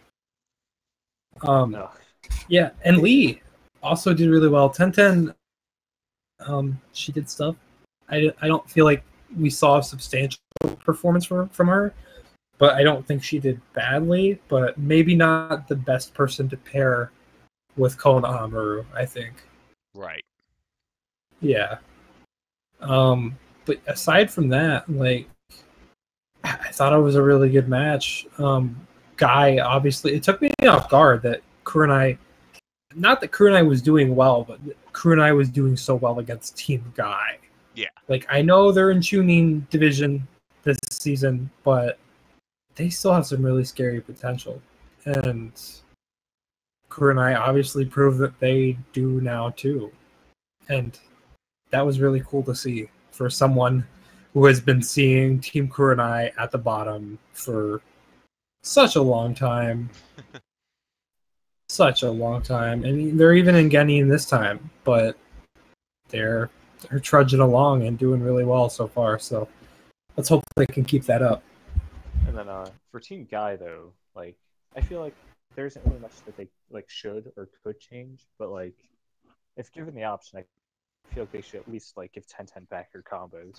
Ugh. Yeah, and Lee also did really well. 10-10, she did stuff. I don't feel like we saw a substantial performance from her, but I don't think she did badly. But maybe not the best person to pair with Konohamaru, I think. Right. Yeah. But aside from that, like, I thought it was a really good match. Guy, obviously, it took me off guard that Kurenai, not that Kurenai was doing well, but Kurenai was doing so well against Team Guy. Yeah. Like, I know they're in Chunin division this season, but they still have some really scary potential. And Kurenai obviously proved that they do now too. And that was really cool to see for someone who has been seeing Team Kurenai at the bottom for such a long time. Such a long time. And they're even in Genin this time, but they're trudging along and doing really well so far. So let's hope they can keep that up. And then for Team Guy though, like I feel like there isn't really much that they like should or could change, but like if given the option, I feel like they should at least like give 10-10 back her combos.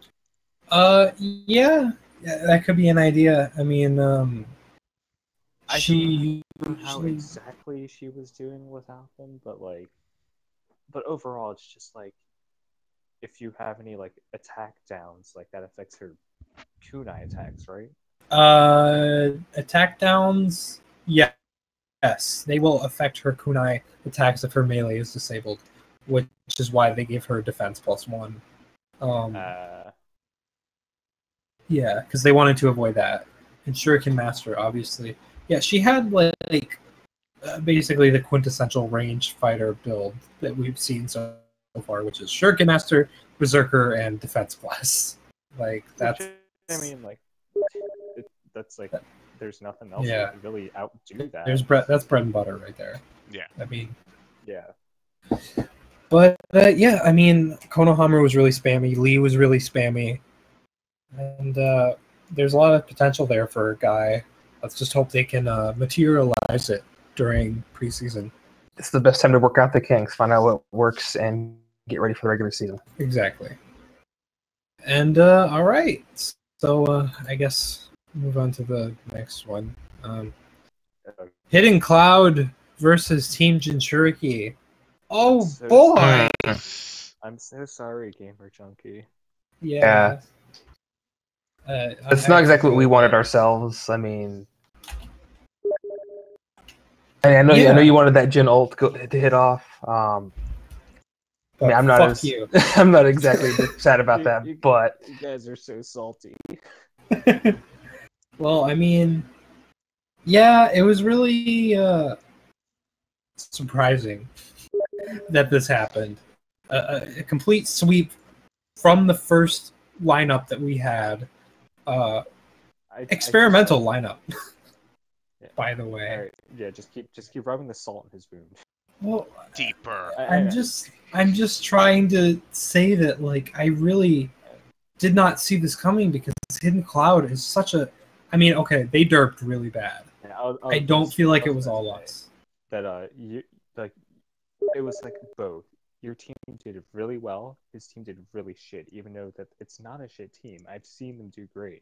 Yeah, that could be an idea. I mean, I she don't know how exactly she was doing without them, but overall, it's just like if you have any like attack downs, like that affects her kunai attacks, right? Attack downs, yeah. Yes, they will affect her kunai attacks if her melee is disabled, which is why they gave her defense +1. Yeah, because they wanted to avoid that. And Shuriken Master, obviously. Yeah, she had basically the quintessential range fighter build that we've seen so far, which is Shuriken Master, Berserker, and Defense Plus. Like, that's... Which, I mean, like, that's like, there's nothing else Yeah. that can really outdo that. That's bread and butter right there. Yeah. I mean... Yeah. But, yeah, I mean, Konohamaru was really spammy, Lee was really spammy, and there's a lot of potential there for a guy. Let's just hope they can materialize it during preseason. It's the best time to work out the kinks, find out what works, and get ready for the regular season. Exactly. And, all right. So, I guess move on to the next one. Hidden Cloud versus Team Jinchuriki. Oh, So boy! I'm so sorry, Gamer Junkie. Yeah. It's not exactly what we wanted ourselves. I mean, I know you wanted that Jin ult to hit off. I mean, I'm not you. I'm not exactly sad about that, but You guys are so salty. Well, I mean, yeah, it was really surprising that this happened. A complete sweep from the first lineup that we had. Experimental lineup, Yeah. by the way. All right. Yeah, just keep rubbing the salt in his wound. Well, Deeper. I'm just trying to say that, like, I really did not see this coming because Hidden Cloud is such a... I mean, okay, they derped really bad. Yeah, I don't feel like it was all us. That you like, it was like both. Your team did really well. His team did really shit, even though that it's not a shit team. I've seen them do great.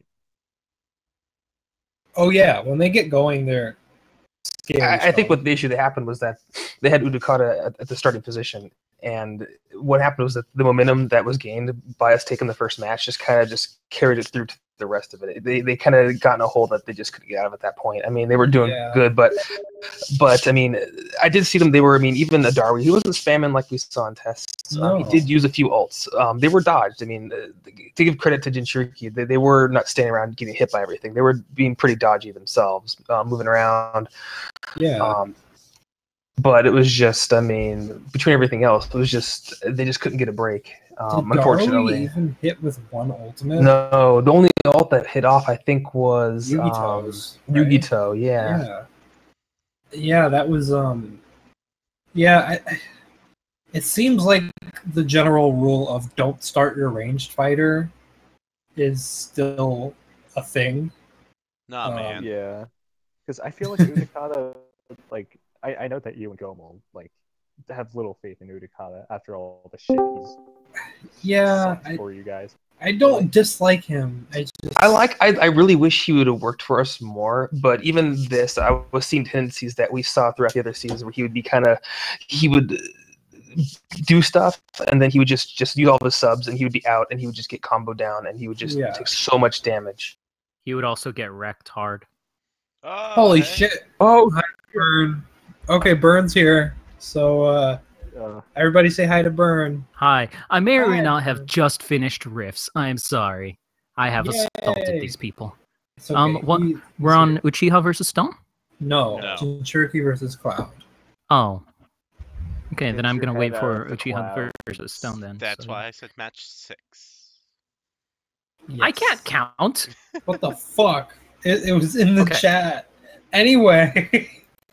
Oh yeah, when they get going, they're scary. I think what the issue that happened was that they had Udukata at the starting position, and what happened was that the momentum that was gained by us taking the first match just carried it through to the rest of it. They kind of got in a hole that they just couldn't get out of at that point. I mean, they were doing good, but I mean, I did see them. They were, I mean, even Adarwi, he wasn't spamming like we saw in tests, No. He did use a few ults. They were dodged. I mean, to give credit to Jinchuriki, they were not standing around getting hit by everything. They were being pretty dodgy themselves, moving around. Yeah. But it was just, I mean, between everything else, it was just they just couldn't get a break. Did Unfortunately, Darui even hit with one ultimate? no. The only ult that hit off, I think, was Yugito's, right? Yugito. Yeah. Yeah. Yeah, that was yeah, it seems like the general rule of don't start your ranged fighter is still a thing. Nah, man. Yeah, because I feel like Utakata, like I know that you and Gomo like have little faith in Utakata after all the shit he's Yeah, sucked for you guys. I don't dislike him. I really wish he would have worked for us more, but even this, I was seeing tendencies that we saw throughout the other seasons where he would be he would do stuff and then he would just use all of his subs and he would be out and he would just get comboed down and he would just take so much damage. He would also get wrecked hard. Holy shit. Oh, Hi, Burn. Okay, Burn's here. So, everybody say hi to Burn. Hi. I may or may not have just finished Rifts. I am sorry. I have assaulted these people. It's okay. We're on Uchiha versus Stone? No. Jinchuriki versus Cloud. Oh. Okay, then I'm Get your gonna wait head for out of the Uchiha cloud. versus Stone then. That's why I said match 6. I can't count. What the fuck? It was in the chat. Anyway.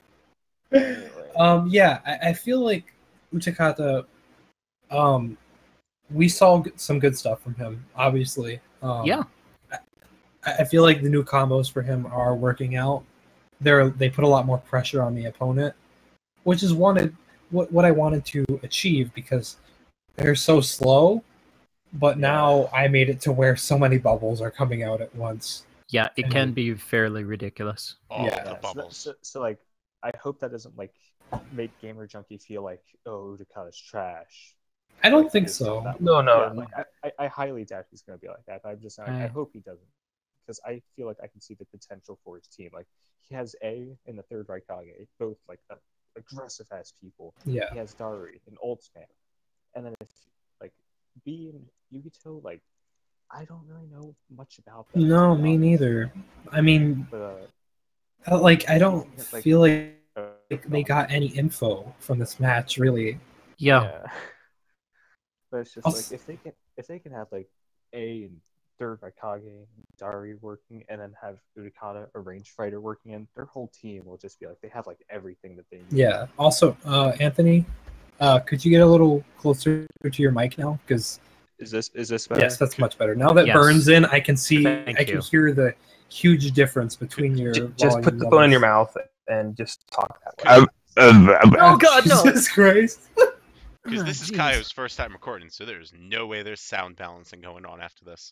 Yeah, I feel like Utakata, we saw some good stuff from him, obviously. Yeah. I feel like the new combos for him are working out. They put a lot more pressure on the opponent, which is what I wanted to achieve because they're so slow. But now I made it to where so many bubbles are coming out at once. Yeah, it can be fairly ridiculous. The bubbles. So like, I hope that doesn't like make Gamer Junkie feel like, oh, Utakata's trash. I don't think so. No. Like, I highly doubt he's going to be like that. I hope he doesn't, because I feel like I can see the potential for his team. Like he has A and the third Raikage, both like aggressive ass people. Yeah. He has Dari and Old Spam, and then if like B and Yugito, like I don't really know much about them. No, me neither. I mean, but, I don't feel like they got any info from this match, really. Yeah. But it's just like if they can have like A and third Raikage and Dari working, and then have Utakata, a ranged fighter, working in, their whole team will just be like they have like everything that they need. Yeah. Also, Anthony, could you get a little closer to your mic now? Because is this better? Yes, that's much better. Now that Burns in, I can see, I can hear the huge difference between your. Just put the phone in your mouth and just talk that way. Oh God, no! Jesus Christ! Because this is Kaio's first time recording, so there's no way there's sound balancing going on after this.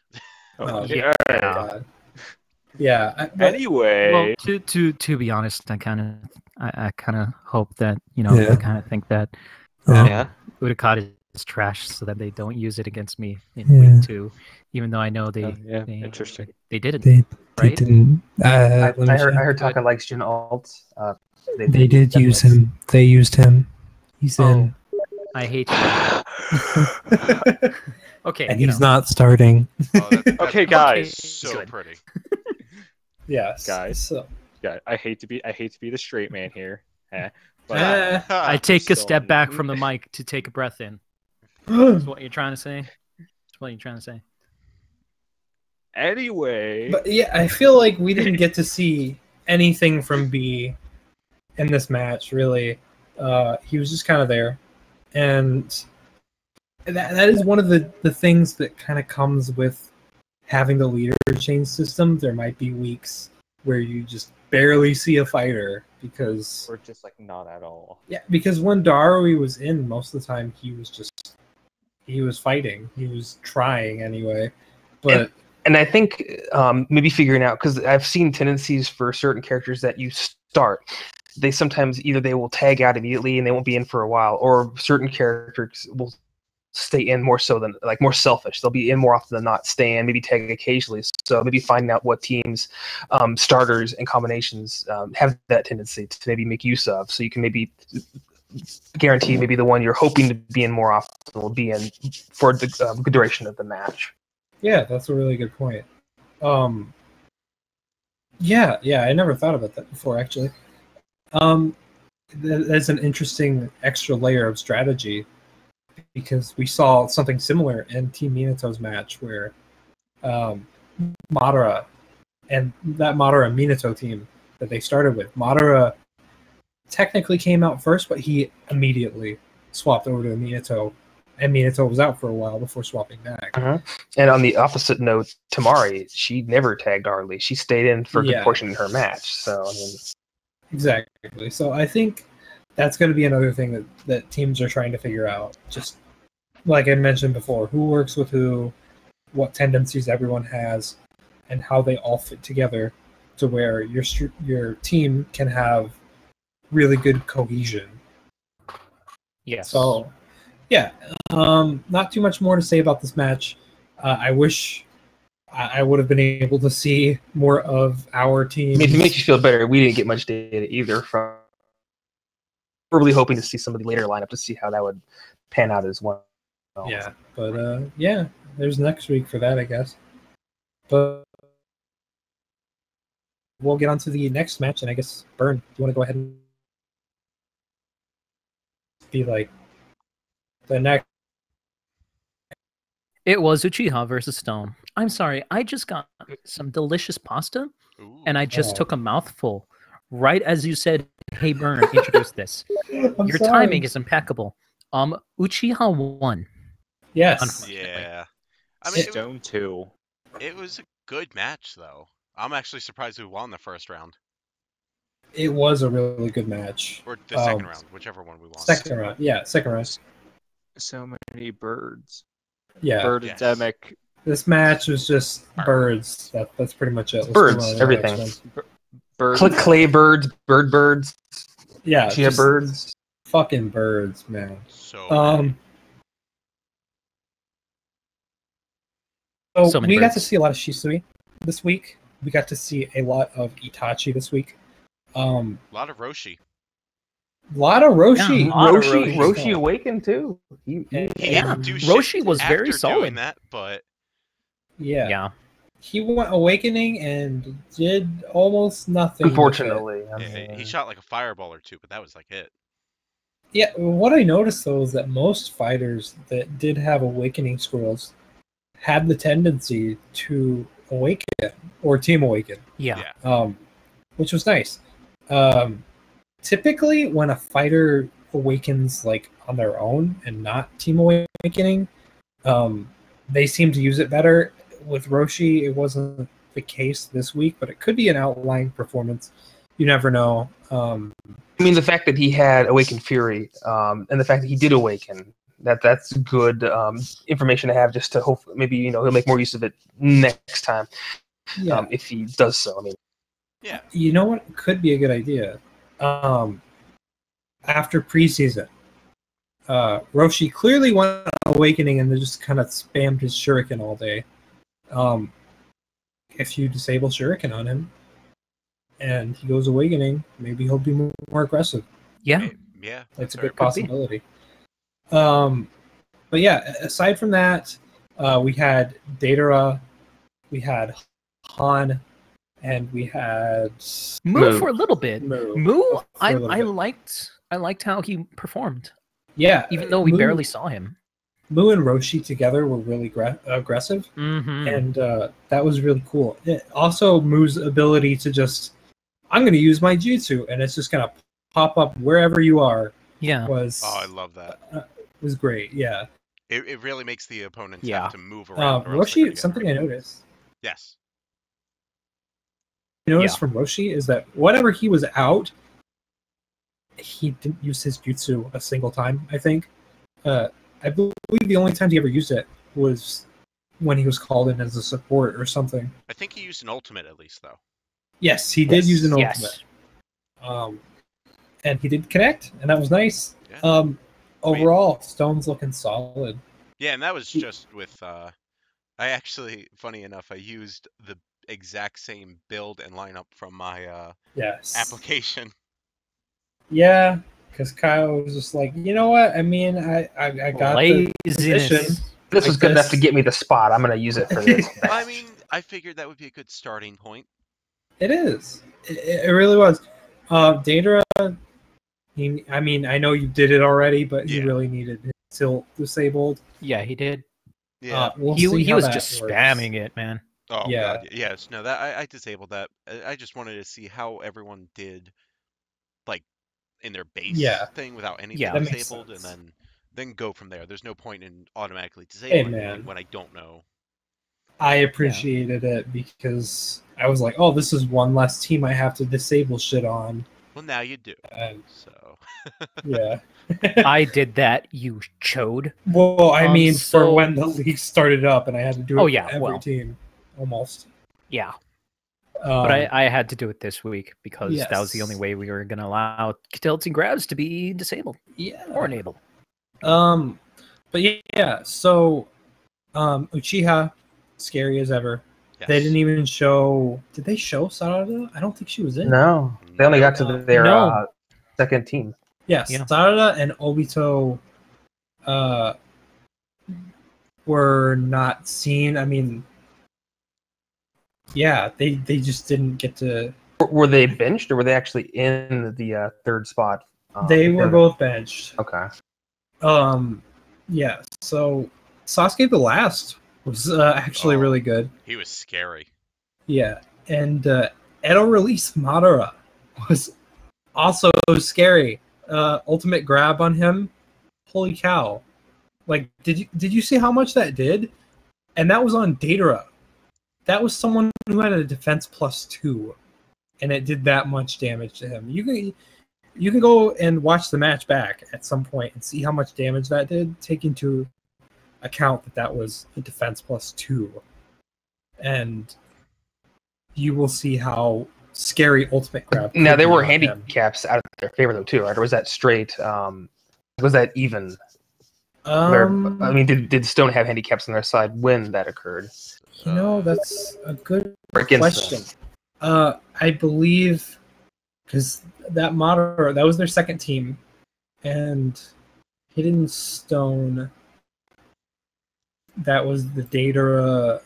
God. Yeah. Anyway, well, to be honest, I kind of hope that I kind of think that Utakata is trash, so that they don't use it against me in week 2, even though I know they interesting. They didn't. They right? didn't. I heard Taka likes Jin alt. They did use him. They used him. He's in. I hate you. Okay, and he's not starting. Okay, guys. So pretty. Yes, guys. So. Yeah, I hate to be the straight man here. But, I take a step back from the mic to take a breath in. That's what you're trying to say. That's what you're trying to say. Anyway, but yeah, I feel like we didn't get to see anything from B in this match. Really, he was just kind of there, and that is one of the things that kind of comes with having the leader change system. There might be weeks where you just barely see a fighter because, or just like not at all. Yeah, because when Darui was in, most of the time he was fighting. He was trying anyway, but. And I think maybe figuring out, because I've seen tendencies for certain characters that you start, they sometimes either they will tag out immediately and they won't be in for a while, or certain characters will stay in more so than, like, more selfish. They'll be in more often than not, stay in, maybe tag occasionally. So maybe finding out what teams, starters and combinations have that tendency to maybe make use of, so you can maybe guarantee maybe the one you're hoping to be in more often will be in for the good duration of the match. Yeah, that's a really good point. Yeah, I never thought about that before, actually. That's an interesting extra layer of strategy, because we saw something similar in Team Minato's match where Madara and that Madara Minato team that they started with, Madara technically came out first, but he immediately swapped over to Minato, and Minato was out for a while before swapping back. And on the opposite note, Tamari, she never tagged Arlie. She stayed in for a good portion of her match. So I mean, exactly. So I think that's going to be another thing that teams are trying to figure out. Just like I mentioned before, who works with who, what tendencies everyone has, and how they all fit together to where your team can have really good cohesion. Yes. So, yeah, not too much more to say about this match. I wish I would have been able to see more of our team. I mean, to make you feel better, we didn't get much data either. From we're really hoping to see some of the later lineup to see how that would pan out as well. Yeah, but yeah, there's next week for that, I guess. But we'll get on to the next match, and I guess, Burn, do you want to go ahead and be like the next? It was Uchiha versus Stone. I'm sorry, I just got some delicious pasta, and I just took a mouthful right as you said, "Hey, Burn, introduce this." Your timing is impeccable. Uchiha won. Yes. Yeah. I mean, Stone 2. It was a good match, though. I'm actually surprised we won the first round. It was a really good match. Or the second round, whichever one we won. Second round, yeah, second round. So many birds. Yeah. Birdemic. Yes. This match was just birds. That's pretty much it. Birds, everything. Birds. Clay birds, birds. Yeah, Chia birds. Fucking birds, man. So So many we got birds. to see a lot of Shisui this week. We got to see a lot of Itachi this week. a lot of Roshi. A lot of Roshi. Yeah, Roshi awakened too. He didn't do shit Roshi was after very solid. doing that, but Yeah. He went awakening and did almost nothing. Unfortunately, he shot like a fireball or two, but that was like it. Yeah, what I noticed though is that most fighters that did have awakening scrolls had the tendency to awaken or team awaken. Yeah. Which was nice. Typically, when a fighter awakens like on their own and not team awakening, they seem to use it better. With Roshi, it wasn't the case this week, but it could be an outlying performance. You never know. I mean, the fact that he had Awakened Fury, and the fact that he did awaken, that's good information to have, just to hope maybe he'll make more use of it next time. Yeah. If he does so. I mean, yeah. You know what could be a good idea? After preseason, Roshi clearly went awakening and then just kind of spammed his shuriken all day. If you disable shuriken on him and he goes awakening, maybe he'll be more aggressive. Yeah. Yeah. That's a good possibility. But yeah, aside from that, we had Datara, we had Han, and we had Moo for a little bit. Moo, I bit. liked how he performed. Yeah, even though we barely saw him. Moo and Roshi together were really aggressive, and that was really cool. Also, Moo's ability to just, I'm going to use my jutsu, and it's just going to pop up wherever you are. Yeah, I love that. Was great. Yeah, it really makes the opponent have to move around. Roshi, something I noticed. Yes. From Roshi is that whenever he was out, he didn't use his jutsu a single time, I think. I believe the only time he ever used it was when he was called in as a support or something. I think he used an ultimate at least, though. Yes, he did use an ultimate. And he did connect, and that was nice. Yeah. Overall, Stone's looking solid. Yeah, and that was just with... I actually, funny enough, I used the exact same build and lineup from my application. Yeah, because Kyle was just like, you know what? I mean, I got the position. This was good enough to get me the spot. I'm gonna use it for this. I mean, I figured that would be a good starting point. It is. It really was. Daedra, I mean, I know you did it already, but he really needed his tilt disabled. Yeah, he did. Yeah, he was just spamming it, man. Oh yeah. God, yes. No, that I disabled that. I just wanted to see how everyone did, like, in their base thing without anything disabled, and then go from there. There's no point in automatically disabling it when I don't know. I appreciated it because I was like, oh, this is one less team I have to disable shit on. Well, now you do. So. Yeah. I did that, you chode. Well, I mean, for when the league started up and I had to do it for every team, almost. Yeah. But I had to do it this week because that was the only way we were going to allow tilts and grabs to be disabled. Yeah. Or enabled. But yeah, so Uchiha, scary as ever. Yes. They didn't even show... Did they show Sarada? I don't think she was in. No. They only got to their second team. Yes, Sarada and Obito were not seen. I mean, yeah, they just didn't get to... Were they benched, or were they actually in the third spot? They were both benched. Okay. Yeah, so Sasuke the Last was actually really good. He was scary. Yeah, and Edo Release Madara was also scary. Ultimate grab on him. Holy cow. Like, did you see how much that did? And that was on Daedra. That was someone who had a defense +2, and it did that much damage to him. You can go and watch the match back at some point and see how much damage that did. Take into account that was a defense +2, and you will see how scary ultimate grab. Now there were handicaps out of their favor though too, right? Or was that straight? Was that even? I mean, did Stone have handicaps on their side when that occurred? You know, that's a good question. I believe because that Madara, that was their second team, and Hidden Stone. That was the Daedra,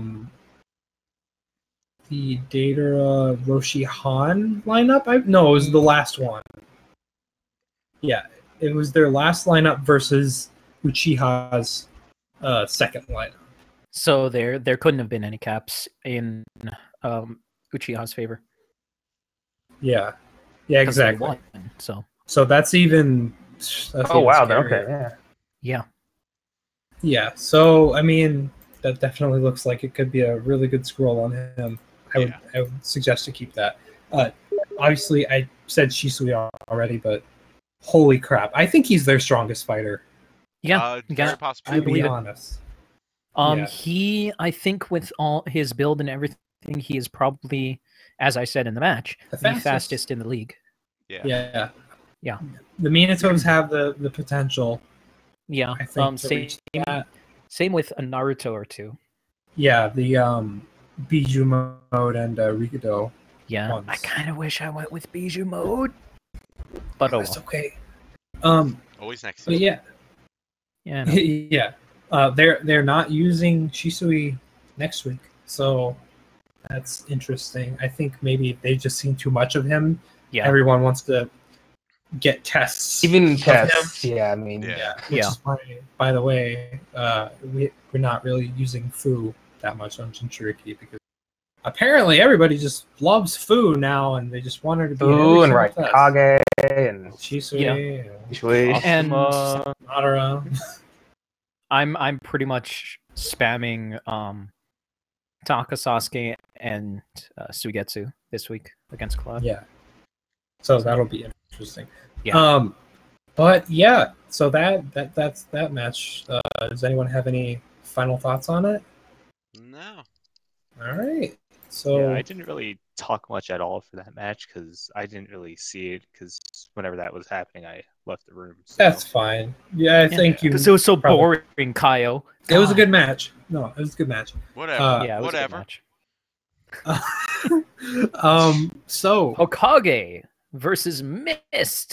Roshi Han lineup. No, it was the last one. Yeah, it was their last lineup versus Uchiha's second lineup. So there couldn't have been any caps in Uchiha's favor. Yeah, exactly. Won, so that's even. Oh wow! Okay, yeah. So I mean, that definitely looks like it could be a really good scroll on him. I would suggest to keep that. Obviously, I said Shisui already, but holy crap! I think he's their strongest fighter. Yeah, to be honest. I think with all his build and everything, he is probably, as I said in the match, the fastest in the league. Yeah. The Minatos have the potential. Yeah. I think same with a Naruto or two. Yeah, the Bijou mode and Rikido. Yeah, ones. I kind of wish I went with Bijou mode, but that's okay. Always next. But yeah. No. Yeah. They're not using Shisui next week, so that's interesting. I think maybe they've just seen too much of him. Yeah. Everyone wants to get tests. Even tests. Yeah, I mean. Yeah. By the way, we're not really using Fu that much on Jinchuriki because apparently everybody just loves Fu now, and they just want her to be Fu and Kage and Shisui and Madara. I'm pretty much spamming Taka, Sasuke, and Suigetsu this week against Cloud. Yeah. So that'll be interesting. Yeah. But yeah, so that's that match. Does anyone have any final thoughts on it? No. All right. So I didn't really talk much at all for that match because I didn't really see it because whenever that was happening, I left the room. So. That's fine. Yeah, I think you. Because it was so boring, Kaio. It was a good match. No, it was a good match. Whatever. Yeah, it was whatever. A good match. So Hokage versus Mist.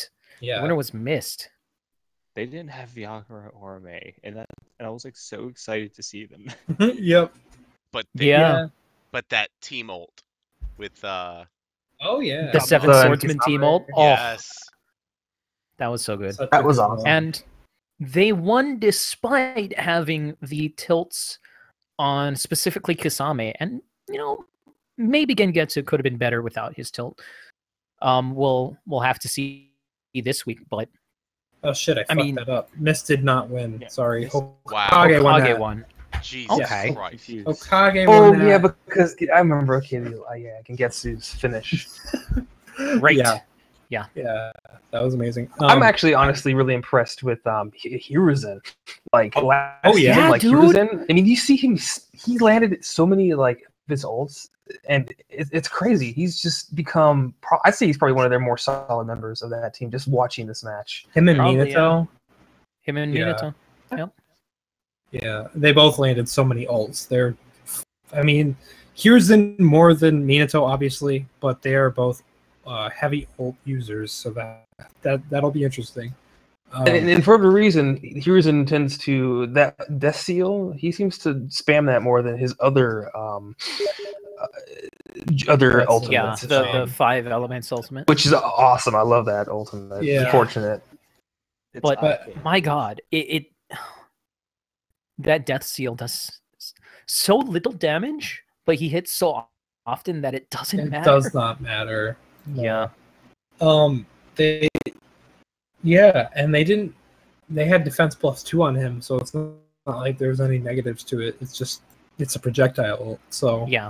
The winner was Mist. They didn't have Viagra or May, and I was like so excited to see them. Yep. But but that team ult with oh yeah, the Seven Swordsman team ult. Oh, yes, that was so good. That was awesome. And they won despite having the tilts on specifically Kisame, and maybe Gengetsu could have been better without his tilt. We'll have to see this week, but oh shit, I fucked that up. Mist did not win. Yeah. Sorry. Hokage won. Jesus okay. Christ. Hokage won. Oh yeah, because I remember. Okay, yeah, Gengetsu's finish. Right. Yeah, that was amazing. I'm actually honestly really impressed with Hiruzen. Like dude. Hiruzen. I mean, you see him. He landed so many like his ults, and it's crazy. He's just become. I'd say he's probably one of their more solid members of that team. Just watching this match, him and Minato. Him and Minato. Yep. Yeah, they both landed so many ults. Hiruzen more than Minato, obviously, but they are both heavy ult users, so that'll be interesting. And for whatever reason, Hiruzen tends to that Death Seal. He seems to spam that more than his other ultimates. Yeah, the 5 elements ultimate, which is awesome. I love that ultimate. Yeah. Unfortunate. But my God, it that Death Seal does so little damage, but he hits so often that it doesn't matter. It does not matter. No. Yeah. And they had defense +2 on him, so it's not like there's any negatives to it. It's a projectile ult. So yeah.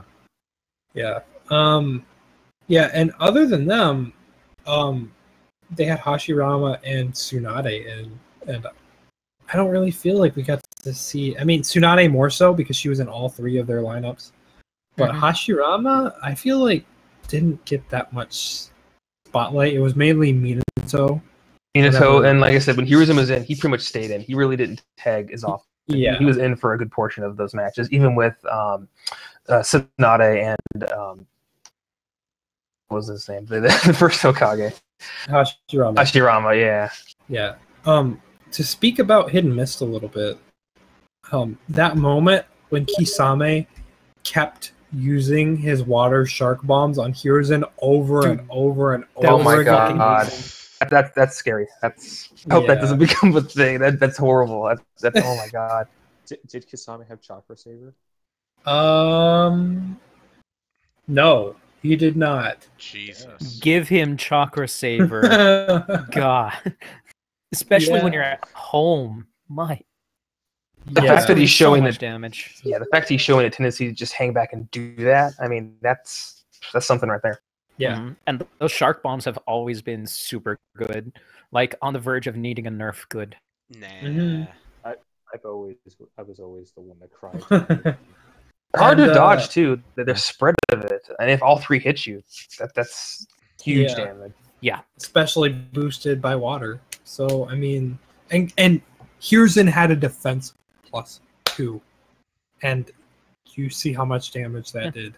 And other than them, they had Hashirama and Tsunade, and I don't really feel like we got to see. I mean, Tsunade more so because she was in all 3 of their lineups, but Hashirama, I feel like didn't get that much spotlight. It was mainly Minato, and like I said, when Hiruzen was in, he pretty much stayed in. He really didn't tag as often. Yeah, he was in for a good portion of those matches, even with Tsunade and what was his name? The first Hokage. Hashirama, yeah. To speak about Hidden Mist a little bit, that moment when Kisame kept using his water shark bombs on Hiruzen over and over and over. Oh my god, that's scary. I hope that doesn't become a thing. That's horrible. That's oh my god. Did Kisame have Chakra Saber? No, he did not. Jesus. Give him Chakra Saber. God. Especially when you're at home. The fact that he's showing so much damage. Yeah, the fact he's showing a tendency to just hang back and do that. I mean, that's something right there. Yeah. Mm-hmm. And those shark bombs have always been super good. Like on the verge of needing a nerf good. Nah. Mm-hmm. I was always the one that cried. Hard to dodge too. The spread of it, and if all 3 hit you, that's huge damage. Yeah, especially boosted by water. So I mean, and Hiruzen had a defense +2, and you see how much damage that did.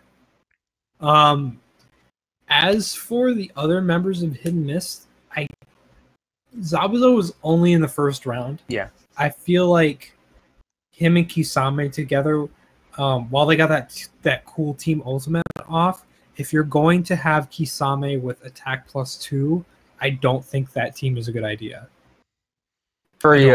As for the other members of Hidden Mist, Zabuza was only in the first round. Yeah, I feel like him and Kisame together, while they got that cool team ultimate off, if you're going to have Kisame with attack +2, I don't think that team is a good idea. Very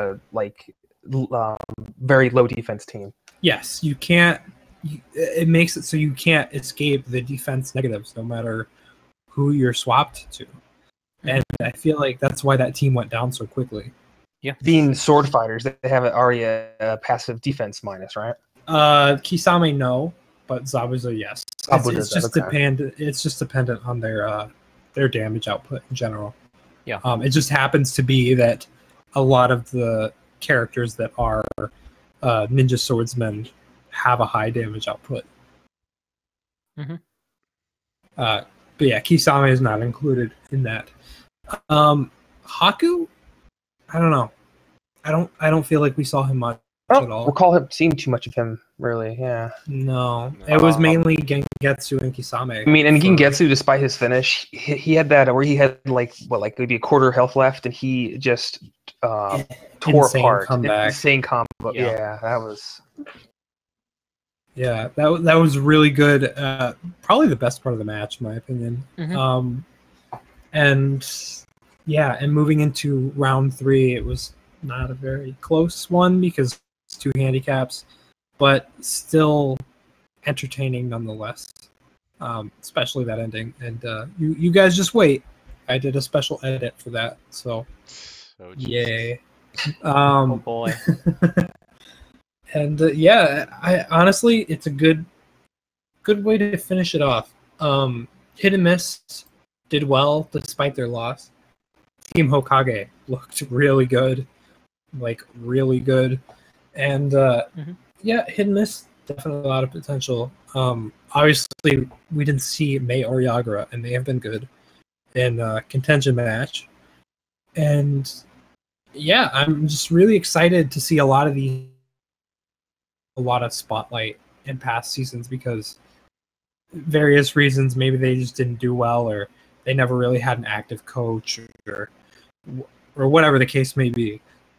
very low defense team. Yes, you can't. It makes it so you can't escape the defense negatives, no matter who you're swapped to. And I feel like that's why that team went down so quickly. Yeah, being sword fighters, they have already a passive defense minus, right? Kisame no, but Zabuza yes. It's just dependent on their damage output in general. Yeah. It just happens to be that a lot of the characters that are ninja swordsmen have a high damage output. Mm-hmm. But yeah, Kisame is not included in that. Haku, I don't know. I don't feel like we saw him much. at all. Recall seeing too much of him, really. Yeah. No, it was mainly Gengetsu and Kisame. I mean, and Gengetsu, despite his finish, he had that where he had like maybe a quarter health left, and he just tore apart. Insane combo. Yeah, that was. Yeah, that was really good. Probably the best part of the match, in my opinion. And moving into round 3, it was not a very close one because it's 2 handicaps, but still entertaining nonetheless. Especially that ending. And you guys just wait. I did a special edit for that, so yay. Oh boy. And I honestly, it's a good way to finish it off. Hit and Miss did well despite their loss. Team Hokage looked really good, really good, and Hit and Miss definitely a lot of potential. Obviously, we didn't see Mei or Yagura, and they have been good in contention match, and I'm just really excited to see a lot of spotlight in past seasons because various reasons, maybe they just didn't do well or they never really had an active coach or whatever the case may be.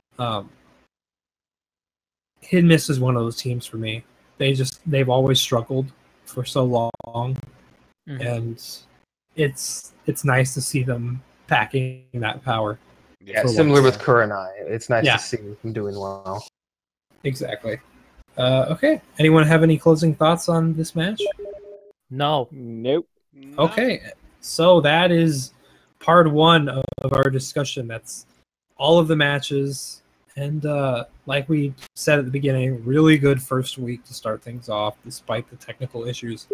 Hit and Miss is one of those teams for me. They've always struggled for so long, and it's nice to see them packing that power. Yeah, similar with Kurenai. It's nice to see them doing well. Exactly. Okay. Anyone have any closing thoughts on this match? No. Nope. Okay. So that is part 1 of our discussion. That's all of the matches. And like we said at the beginning, really good first week to start things off, despite the technical issues.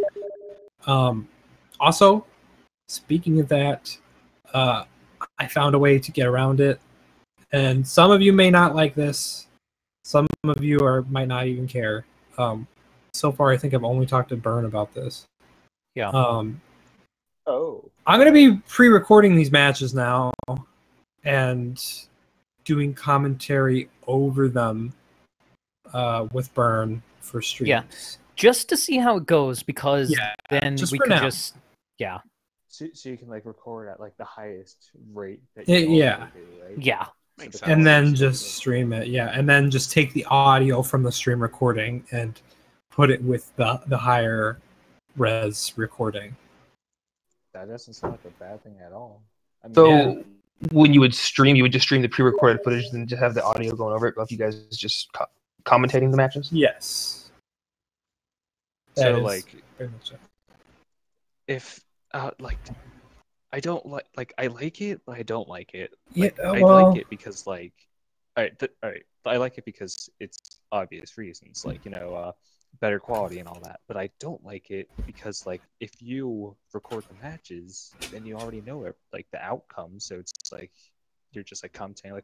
Also, speaking of that, I found a way to get around it. And some of you may not like this. Some of you might not even care. So far, I think I've only talked to Burn about this. Yeah. I'm going to be pre-recording these matches now and doing commentary over them with Burn for streams. Yeah, just to see how it goes, because then we could just So you can record at the highest rate that you do, right? Yeah. And then just stream it, and then just take the audio from the stream recording and put it with the higher res recording. That doesn't sound like a bad thing at all. I mean, when you would stream, you would just stream the pre-recorded footage and just have the audio going over it, but if you guys just commentating the matches? Yes. So, very much so. If, I don't I like it, but I don't like it. I like it because, all right, I like it because it's obvious reasons, better quality and all that. But I don't like it because, if you record the matches, then you already know it, the outcome. So it's you're just commentating,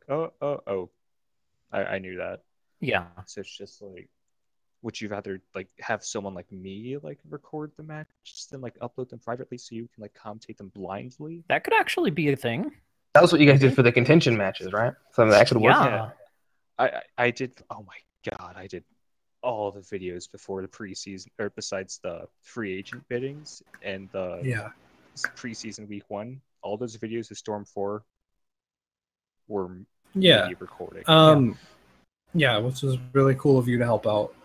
I knew that. Yeah. So it's just would you rather have someone like me record the matches than upload them privately so you can commentate them blindly? That could actually be a thing. That was what you guys did for the contention matches, right? So that actually worked. Yeah. I did. Oh my god, I did all the videos before the preseason, or besides the free agent biddings and the preseason week 1. All those videos of Storm 4 were me recording. Which was really cool of you to help out.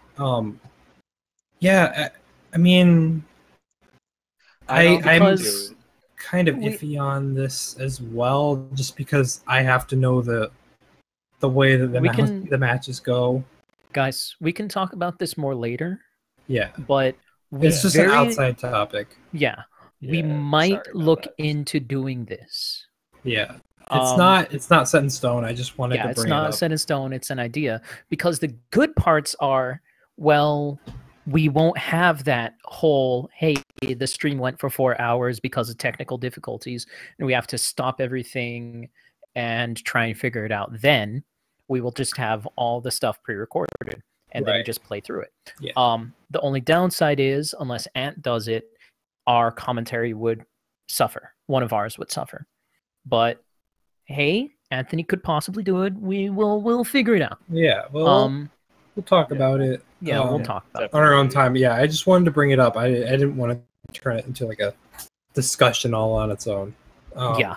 I mean, I'm kind of iffy on this as well, just because I have to know the way that the matches go. Guys, we can talk about this more later. Yeah, but it's just an outside topic. Yeah, we might look into doing this. Yeah. It's not set in stone. I just wanted to bring it up. It's not set in stone. It's an idea, because the good parts are, well, we won't have that whole, hey, the stream went for 4 hours because of technical difficulties and we have to stop everything and try and figure it out. Then we will just have all the stuff pre-recorded and then we just play through it. Yeah. The only downside is, unless Ant does it, our commentary would suffer. One of ours would suffer. But hey, Anthony could possibly do it. We'll figure it out. Yeah. Well, talk about it. Yeah, we'll talk about it on our own time. Yeah, I just wanted to bring it up. I didn't want to turn it into like a discussion all on its own. Yeah.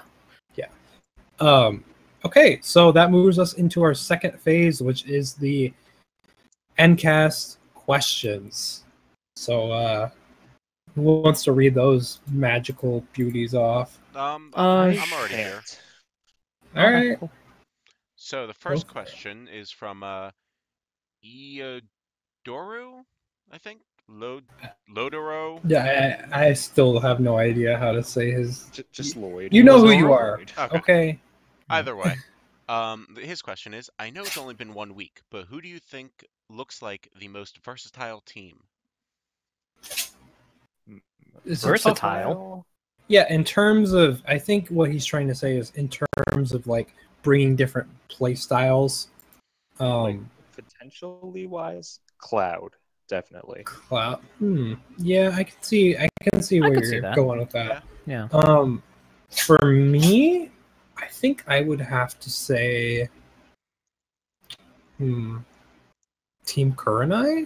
Okay, so that moves us into our second phase, which is the Endcast questions. So, who wants to read those magical beauties off? I'm already here. All right. Cool. So the first question is from Eodoru, I think. Lodoro. Yeah, I still have no idea how to say his. Just Lloyd. You know who you are. Okay. Either way, his question is: I know it's only been 1 week, but who do you think looks like the most versatile team? Versatile? Yeah, in terms of, I think what he's trying to say is in terms of like bringing different play styles. Like potentially wise, Cloud, definitely. Cloud. Yeah, I can see where you're going with that. Yeah. For me, I think I would have to say, Team Kurenai?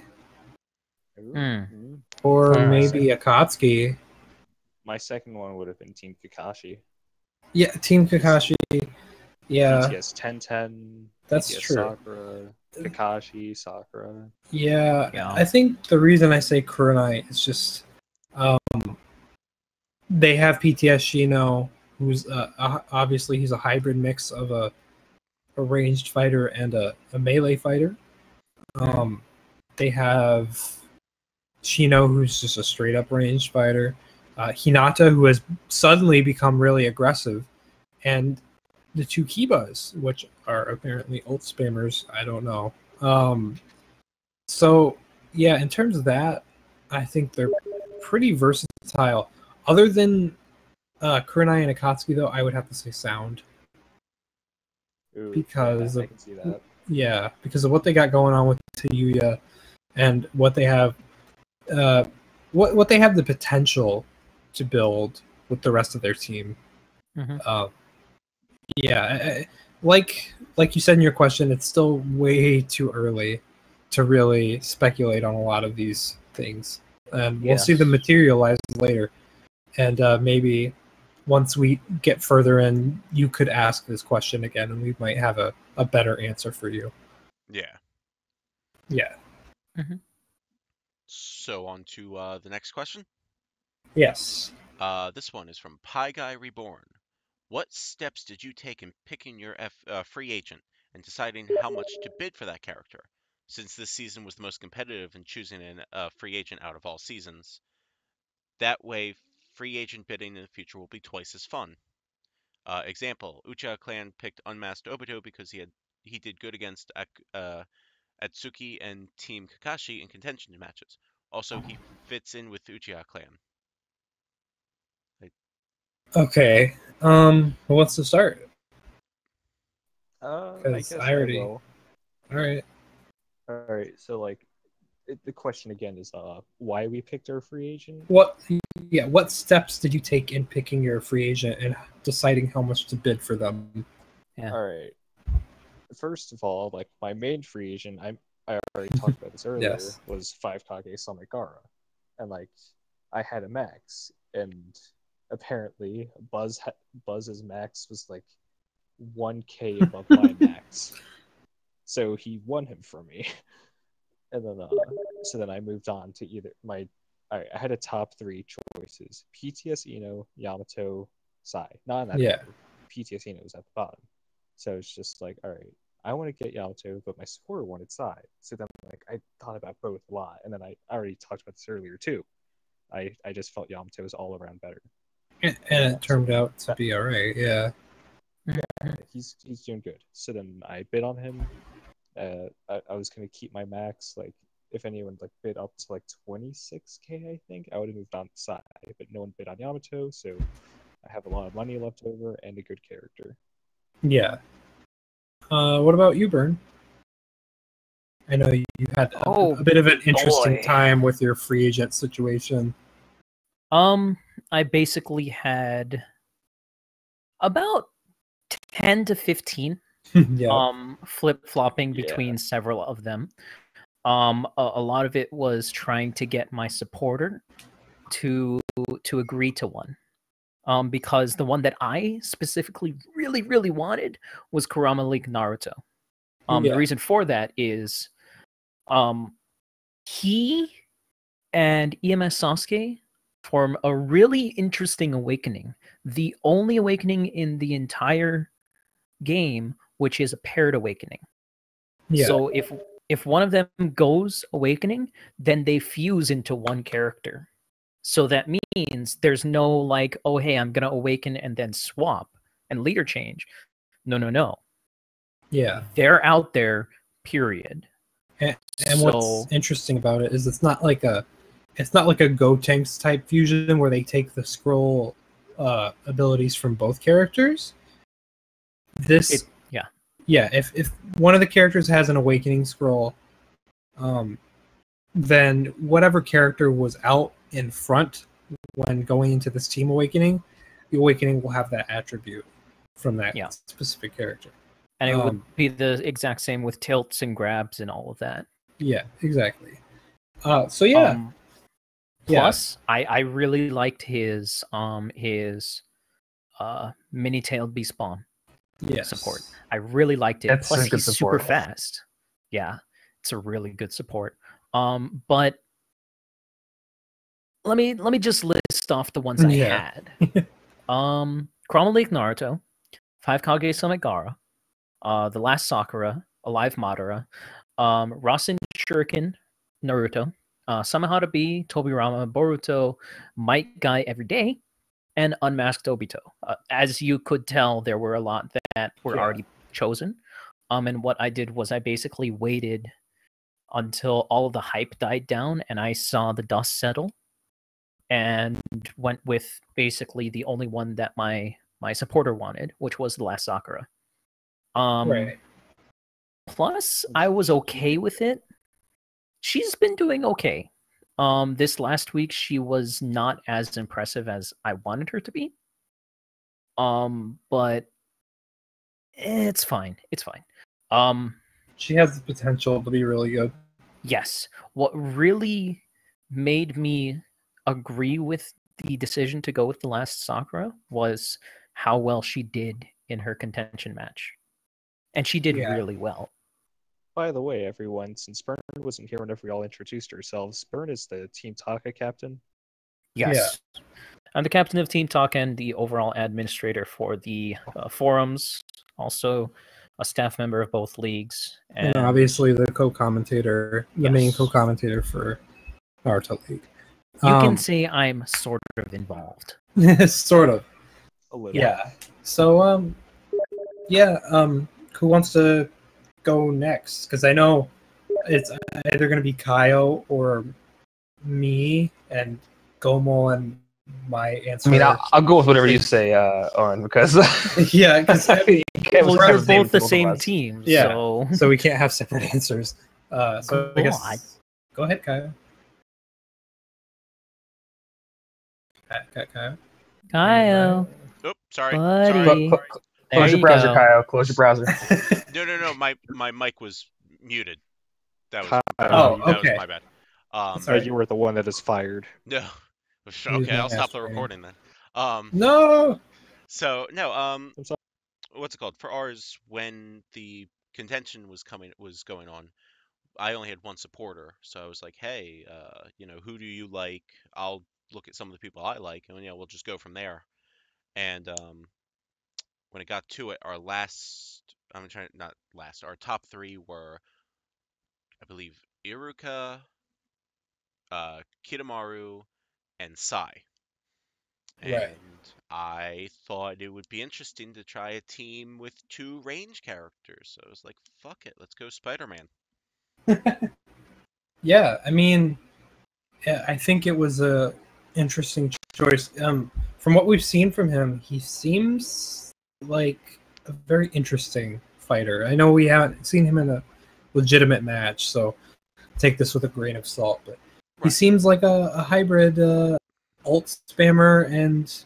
Or maybe Akatsuki. My second one would have been Team Kakashi. Yeah, Team Kakashi. Yeah. BTS 1010. That's BTS true. Sakura, Kakashi, Sakura. Yeah, I think the reason I say Kurenai is just they have PTS Shino, who's obviously he's a hybrid mix of a ranged fighter and a melee fighter. They have Shino, who's just a straight up ranged fighter. Hinata, who has suddenly become really aggressive, and the two Kibas, which are apparently ult spammers. I don't know. So yeah, in terms of that, I think they're pretty versatile. Other than Kurenai and Akatsuki, though, I would have to say Sound. Because I can see that. Yeah, because of what they got going on with Tayuya, and what they have, what they have the potential to build with the rest of their team. Yeah, like you said in your question, it's still way too early to really speculate on a lot of these things, and we'll see them materialize later. And maybe once we get further in, you could ask this question again, and we might have a better answer for you. Yeah. So on to the next question. Yes. This one is from Pie Guy Reborn. What steps did you take in picking your free agent and deciding how much to bid for that character? Since this season was the most competitive in choosing a free agent out of all seasons. That way, free agent bidding in the future will be twice as fun. Example, Uchiha Clan picked Unmasked Obito because he did good against Atsuki and Team Kakashi in contention matches. Also, he fits in with Uchiha Clan. Okay. Who wants to start? I guess I will. All right. So like, the question again is why we picked our free agent. What steps did you take in picking your free agent and deciding how much to bid for them? All right. First of all, like my main free agent, I already talked about this earlier, was 5Kage Samigara, and like I had a max, and apparently Buzz's max was like 1K above my max, so he won him from me. And then so then I moved on to either I had a top 3 choices: PTS Ino, Yamato, Sai. Not in that order. PTS Ino was at the bottom, so it's just like, all right, I want to get Yamato, but my supporter wanted Sai. So then like I thought about both a lot, and then I already talked about this earlier too. I just felt Yamato was all around better. And it turned out to be alright, yeah. He's doing good. So then I bid on him. I was gonna keep my max. Like if anyone like bid up to like 26K, I think I would have moved on to Sai, but no one bid on Yamato, so I have a lot of money left over and a good character. Yeah. What about you, Bern? I know you had a bit of an interesting time with your free agent situation. I basically had about 10 to 15 flip-flopping between several of them. A lot of it was trying to get my supporter to agree to one. Because the one that I specifically really wanted was Kurama League Naruto. The reason for that is he and EMS Sasuke form a really interesting awakening. The only awakening in the entire game which is a paired awakening. Yeah. So if one of them goes awakening, then they fuse into one character. So that means there's no like, oh hey, I'm gonna awaken and then swap and leader change. No. Yeah. They're out there, period. And what's interesting about it is it's not like a Gotenks type fusion where they take the scroll abilities from both characters. If one of the characters has an awakening scroll, then whatever character was out in front when going into this team awakening, the awakening will have that attribute from that specific character. And it would be the exact same with tilts and grabs and all of that. Yeah, exactly. Plus, I really liked his mini-tailed beast bomb support. I really liked it. That's Plus, he's super fast. Yeah, it's a really good support. But let me just list off the ones I had. Kurama League Naruto, 5 Kage Summit Gaara, The Last Sakura, Alive Madara, Rasen Shuriken Naruto, Samehara B, Tobirama Boruto, Might Guy Every Day, and Unmasked Obito. As you could tell, there were a lot that were already chosen. And what I did was I basically waited until all of the hype died down and I saw the dust settle and went with basically the only one that my supporter wanted, which was The Last Sakura. Plus, I was okay with it. She's been doing okay. This last week, she was not as impressive as I wanted her to be. But it's fine. It's fine. She has the potential to be really good. Yes. What really made me agree with the decision to go with The Last Sakura was how well she did in her contention match. And she did really well. By the way, everyone, since Bern wasn't here whenever we all introduced ourselves, Bern is the Team Taka captain. Yes. Yeah. I'm the captain of Team Taka and the overall administrator for the forums. Also a staff member of both leagues. And obviously the co-commentator, the main co-commentator for Naruto League. You can say I'm sort of involved. Sort of. A little. Yeah. So, who wants to go next? Because I know it's either going to be Kaio or me, and Gomo and my answer. I mean, I'll go with whatever you say, Oren, because because we're both the same team. Yeah, so we can't have separate answers. So I guess go ahead, Kaio. Kaio. Oh, sorry. Buddy. Close your browser, Kaio. Close your browser. No. My mic was muted. That was my bad. Sorry, you were the one that is fired. No. Okay, I'll stop the recording then. No. So no. What's it called? For ours, when the contention was going on, I only had one supporter, so I was like, hey, who do you like? I'll look at some of the people I like, and we'll just go from there. And when it got to it, our top 3 were, I believe, Iruka, Kidomaru, and Sai. And I thought it would be interesting to try a team with 2 range characters. So I was like, fuck it, let's go Spider-Man. Yeah, I mean, I think it was a interesting choice. From what we've seen from him, he seems like a very interesting fighter. I know we haven't seen him in a legitimate match, so take this with a grain of salt, but he seems like a hybrid ult spammer and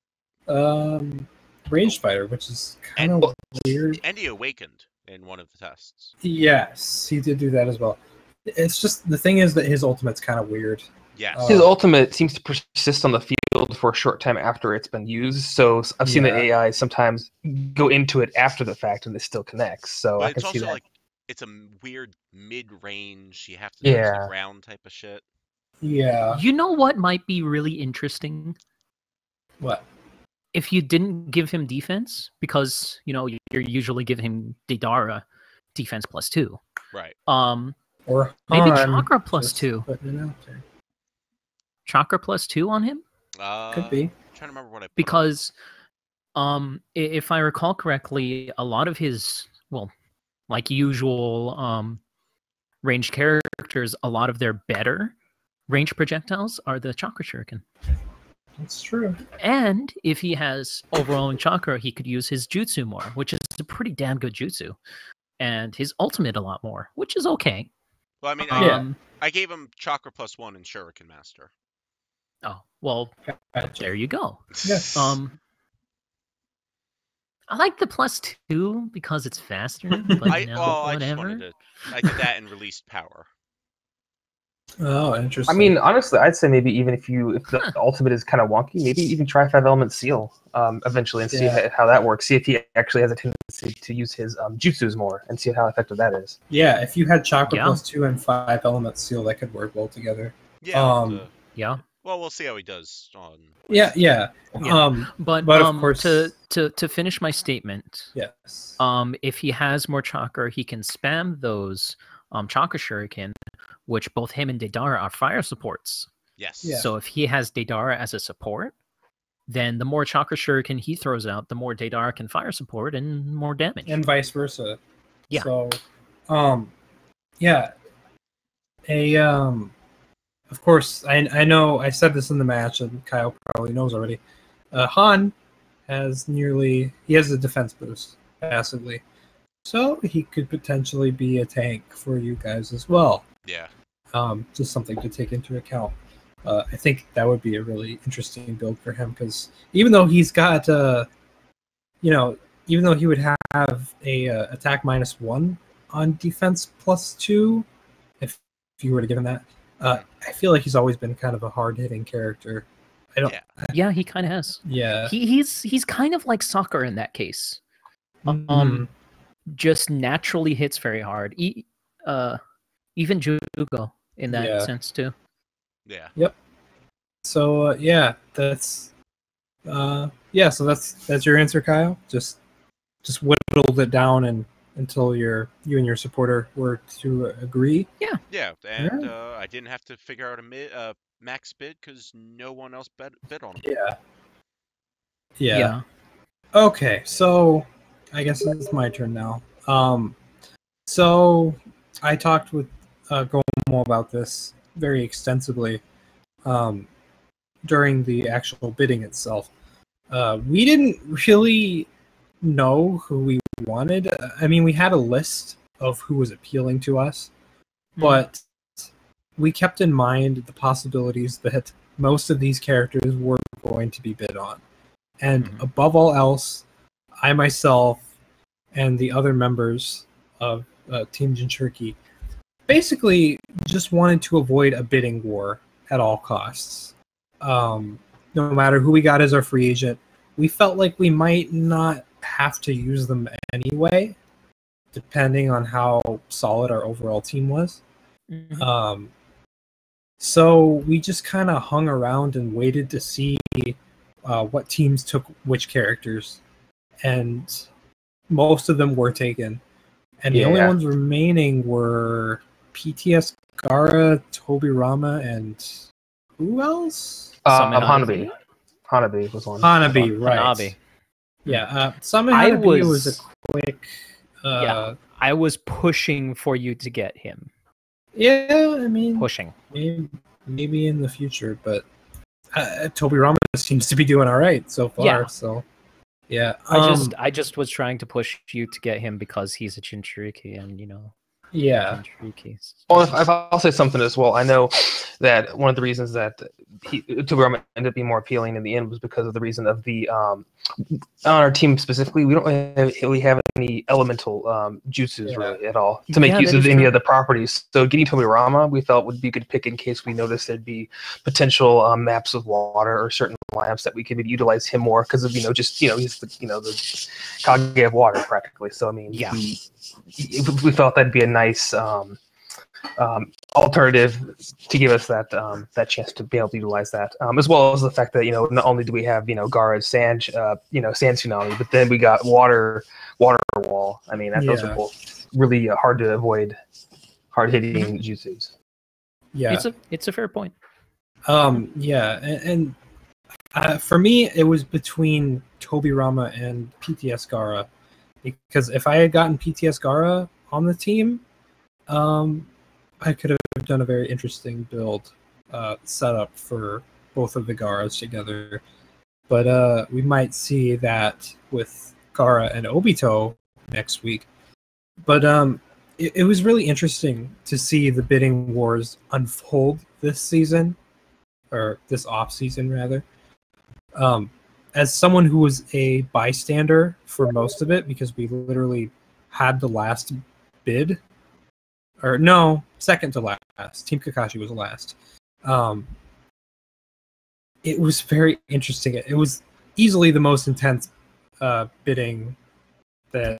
range fighter, which is kind of weird. And he awakened in one of the tests. Yes, he did do that as well. It's just the thing is that his ultimate's kind of weird. Yes. His ultimate seems to persist on the field for a short time after it's been used. So I've seen the AI sometimes go into it after the fact and it still connects. So but I can see that. Like, it's a weird mid-range. You have to touch the ground type of shit. Yeah. You know what might be really interesting? What? If you didn't give him defense, because you're usually giving him Deidara defense +2. Right. Or maybe chakra +2. Chakra +2 on him? Could be. I'm trying to remember what I put because if I recall correctly, a lot of his like usual ranged characters, a lot of their better ranged projectiles are the chakra shuriken. That's true. And if he has overwhelming chakra, he could use his jutsu more, which is a pretty damn good jutsu. And his ultimate a lot more, which is okay. Well, I mean, I gave him chakra +1 in Shuriken Master. Oh, well, there you go. Yes. I like the +2 because it's faster, but whatever. I just wanted to... I did that in released power. Oh, interesting. I mean, honestly, I'd say maybe even if the ultimate is kind of wonky, maybe even try 5-element seal eventually and see how that works. See if he actually has a tendency to use his jutsus more and see how effective that is. Yeah, if you had chakra +2 and 5-element seal, that could work well together. Yeah. Yeah. Well, we'll see how he does on. Yeah. But of course, to finish my statement, yes. If he has more chakra, he can spam those chakra shuriken, which both him and Deidara are fire supports. Yes. Yeah. So if he has Deidara as a support, then the more chakra shuriken he throws out, the more Deidara can fire support and more damage. And vice versa. Yeah. So, of course, I know I said this in the match, and Kyle probably knows already. Han has he has a defense boost passively, so he could potentially be a tank for you guys as well. Yeah. Just something to take into account. I think that would be a really interesting build for him because even though he's got, even though he would have a attack -1 on defense +2, if you were to give him that, I feel like he's always been kind of a hard-hitting character. I don't. Yeah, he kind of has. Yeah. He's kind of like soccer in that case. Just naturally hits very hard. Even Jugo in that sense too. Yeah. Yep. So that's so that's your answer, Kyle. Just whittled it down until you and your supporter were to agree. Yeah. Yeah, and I didn't have to figure out a max bid because no one else bid on him. Yeah. Okay, so I guess it's my turn now. So I talked with Gomo about this very extensively during the actual bidding itself. We didn't really know who we wanted. I mean, we had a list of who was appealing to us, but we kept in mind the possibilities that most of these characters were going to be bid on. And above all else, I myself and the other members of Team Jinchuriki basically just wanted to avoid a bidding war at all costs. No matter who we got as our free agent, we felt like we might not have to use them anyway, depending on how solid our overall team was. So we just kind of hung around and waited to see what teams took which characters, and most of them were taken. And the only ones remaining were PTS Gara, Tobirama, and who else? Hanabi. Hanabi was one. Hanabi, right. Hanabi. Yeah, Hanabi was a quick... I was pushing for you to get him. Yeah, I mean... Pushing. Maybe in the future, but Tobirama seems to be doing all right so far, so... Yeah, I just was trying to push you to get him because he's a Jinchuriki, and Yeah. Well, if I'll say something as well. I know that one of the reasons that Tobirama ended up being more appealing in the end was because of the reason of the on our team specifically, we don't really have any elemental jutsus really at all to make use of any of the properties. So getting Tobirama, we felt would be a good pick in case we noticed there'd be potential maps with water or certain lineups that we could maybe utilize him more because of he's the Kage of water practically. So I mean, we felt that'd be a nice alternative to give us that that chance to be able to utilize that, as well as the fact that not only do we have Gaara's sand sand tsunami, but then we got water wall. I mean, those are both really hard to avoid, hard hitting jutsus. Yeah, it's a fair point. Yeah, and for me, it was between Tobirama and PTS Gaara, because if I had gotten PTS Gaara on the team, I could have done a very interesting build setup for both of the Gaaras together. But we might see that with Gaara and Obito next week. But it was really interesting to see the bidding wars unfold this season, or this off season rather. As someone who was a bystander for most of it, because we literally had the last bid, or no, second to last. Team Kakashi was last. It was very interesting. It was easily the most intense bidding that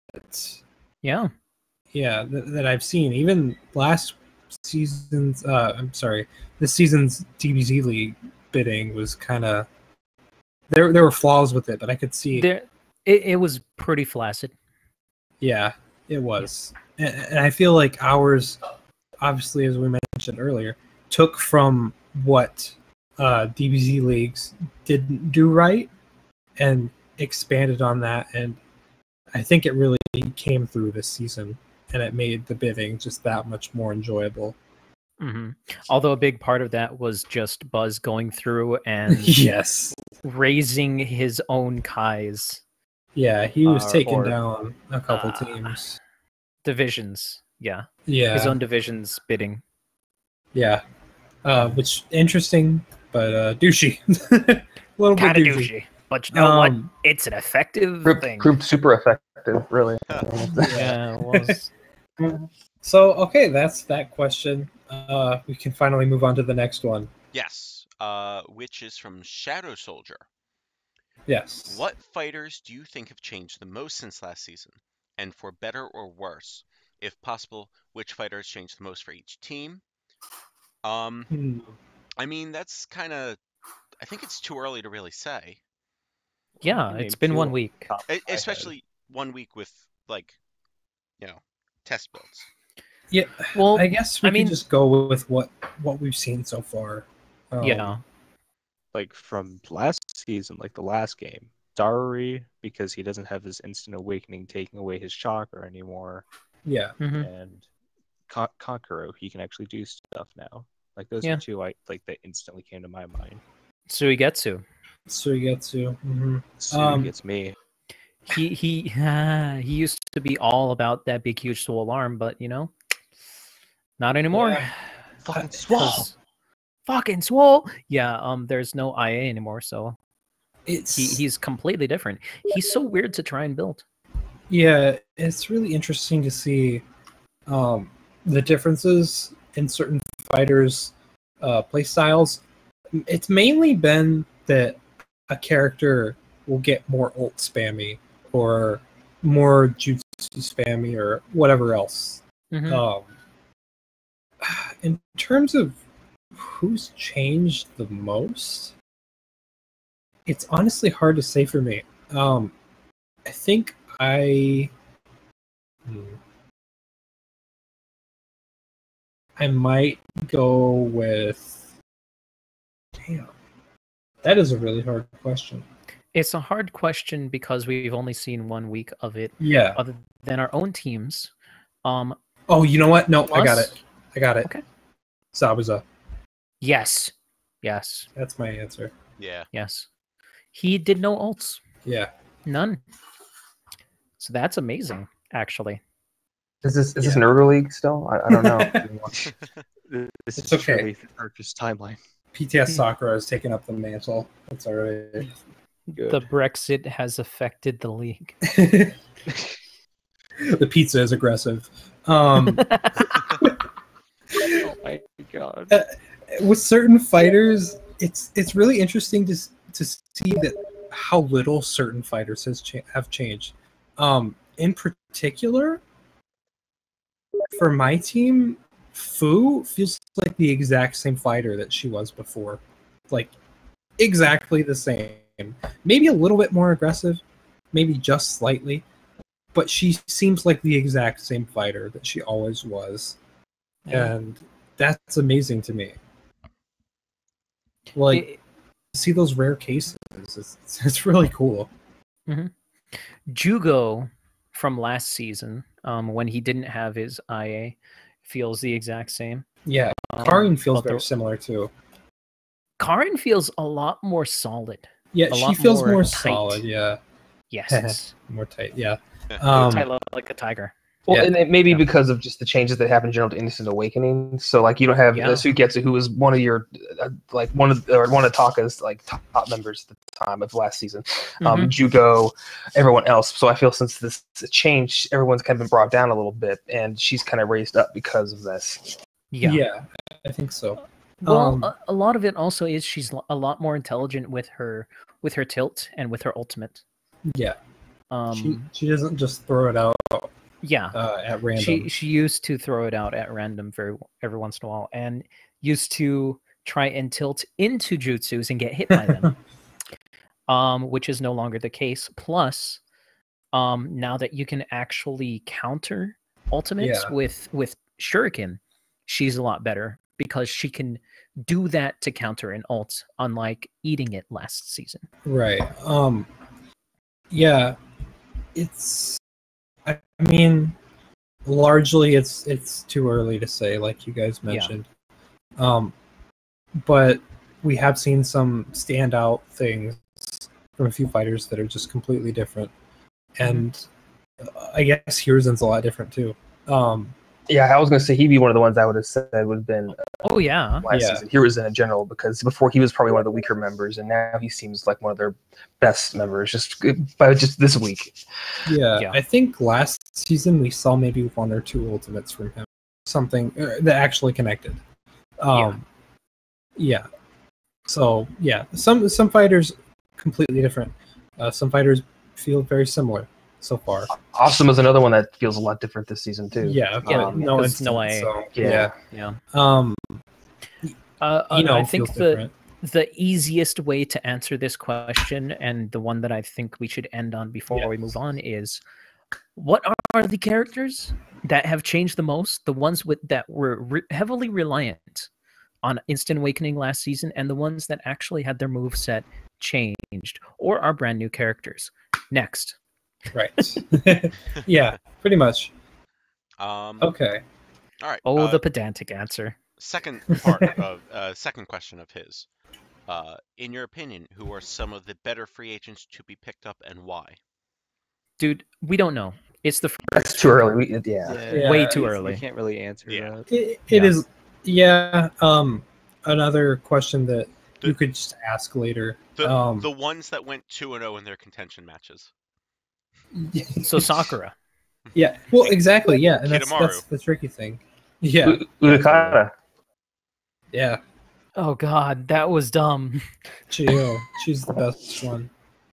that I've seen. Even last season's this season's DBZ League bidding was kind of there were flaws with it, but I could see it was pretty flaccid. Yeah, it was. And I feel like ours, obviously, as we mentioned earlier, took from what DBZ Leagues didn't do right and expanded on that. And I think it really came through this season, and it made the bidding just that much more enjoyable. Mm-hmm. Although a big part of that was just Buzz going through and raising his own Kais. Yeah, he was taking down a couple teams. Divisions, yeah. His own divisions bidding. Yeah. Which interesting, but douchey. A little bit douchey. But you know what? It's an effective thing. Proved super effective, really. Yeah, it was. So, okay, that's that question. We can finally move on to the next one. Yes, which is from Shadow Soldier. Yes. What fighters do you think have changed the most since last season? And for better or worse? If possible, which fighters changed the most for each team? I mean, that's kind of... I think it's too early to really say. Yeah, it's been 1 week. Especially 1 week with, test builds. Yeah, well, I guess we can just go with what we've seen so far. Like from last season, like the last game, Daruri, because he doesn't have his instant awakening taking away his chakra anymore. Yeah. And Kankuro, he can actually do stuff now. Like those are two that instantly came to my mind. Suigetsu. Mm-hmm. Suigetsu me. He used to be all about that big huge swole arm, but not anymore. Yeah. Fucking swole. Fucking swole. Yeah, there's no IA anymore, so he's completely different. He's so weird to try and build. Yeah, it's really interesting to see the differences in certain fighters' play styles. It's mainly been that a character will get more ult spammy or more jutsu spammy or whatever else. Mm-hmm. In terms of who's changed the most, it's honestly hard to say for me. I think I might go with... Damn. That is a really hard question. It's a hard question because we've only seen 1 week of it. Yeah. Other than our own teams. Oh, you know what? No, I got it. Okay. Zabuza. Yes. That's my answer. Yeah. Yes. He did no ults. Yeah. None. So that's amazing, actually. Is this Naruto League still? I don't know. This It's is okay. truly the Purchase timeline. PTS Sakura has taken up the mantle. That's already Good. The Brexit has affected the league. The pizza is aggressive. Oh my god. With certain fighters, it's really interesting to see that how little certain fighters have changed. In particular, for my team, Fu feels like the exact same fighter that she was before. Like, exactly the same. Maybe a little bit more aggressive, maybe just slightly, but she seems like the exact same fighter that she always was. And that's amazing to me. Like, see those rare cases. It's really cool. Mm-hmm. Jugo from last season, when he didn't have his IA, feels the exact same. Yeah, Karin feels very similar too. Karin feels a lot more solid. Yeah, she feels more solid. Yeah. Yes. More tight. Yeah. Tight like a tiger. Well, and it may be because of just the changes that happened in general to Innocent Awakening. So, like, you don't have Sugetsu, who was one of your, one of Taka's top members at the time of last season. Jugo, everyone else. So I feel since this change, everyone's kind of been brought down a little bit, and she's kind of raised up because of this. Yeah, I think so. Well, a lot of it also is she's a lot more intelligent with her tilt and with her ultimate. Yeah. She doesn't just throw it out. Yeah, at random. She used to throw it out at random every once in a while, and used to try and tilt into jutsus and get hit by them, which is no longer the case. Plus, now that you can actually counter ultimates with shuriken, she's a lot better because she can do that to counter an ult, unlike eating it last season. Right. Yeah. I mean, largely it's too early to say, like you guys mentioned. But we have seen some standout things from a few fighters that are just completely different. And I guess Hiruzen's a lot different too. Yeah, I was going to say he'd be one of the ones I would have said would have been last season. Hiruzen in general, because before he was probably one of the weaker members, and now he seems like one of their best members just this week. Yeah, I think last season we saw maybe one or two ultimates from him, something that actually connected. Yeah. So yeah, some fighters completely different. Some fighters feel very similar so far. Awesome is another one that feels a lot different this season too. Yeah, no IA. So, I think the easiest way to answer this question, and the one that I think we should end on before we move on, is what are the characters that have changed the most? The ones that were heavily reliant on Instant Awakening last season, and the ones that actually had their moveset changed or are brand new characters. Next. Right. Yeah, pretty much. Okay. All right. Oh, the pedantic answer. Second part of second question of his. In your opinion, who are some of the better free agents to be picked up and why? Dude, we don't know. It's the first. That's too early. Way too early. We can't really answer that. It is. Yeah. Another question that you could just ask later. The ones that went 2-0 in their contention matches. So Sakura. Yeah. Well, exactly. Yeah, and that's the tricky thing. Yeah. Udakata. Yeah. Oh God, that was dumb. Chio, she's the best one.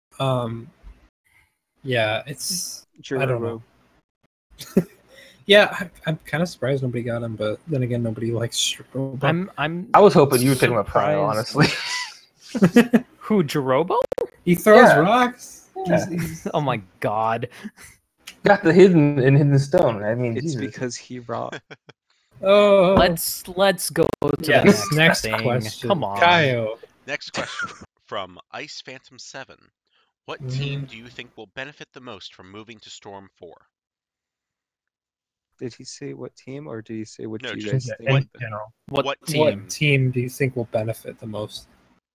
Yeah, it's. I don't know. Yeah, I'm kind of surprised nobody got him, but then again, nobody likes Jirobo. I was hoping you would pick him up, Kyle, honestly. Who, Jirobo? He throws rocks. Yeah. Oh my God. Got the hidden stone. I mean, it's because he rocked. Oh. Let's go to the next thing. Question. Come on. Kaio. Next question from Ice Phantom 7. What team do you think will benefit the most from moving to Storm 4? Did he say what team, or did he say what no, you guys think? In general. What team do you think will benefit the most?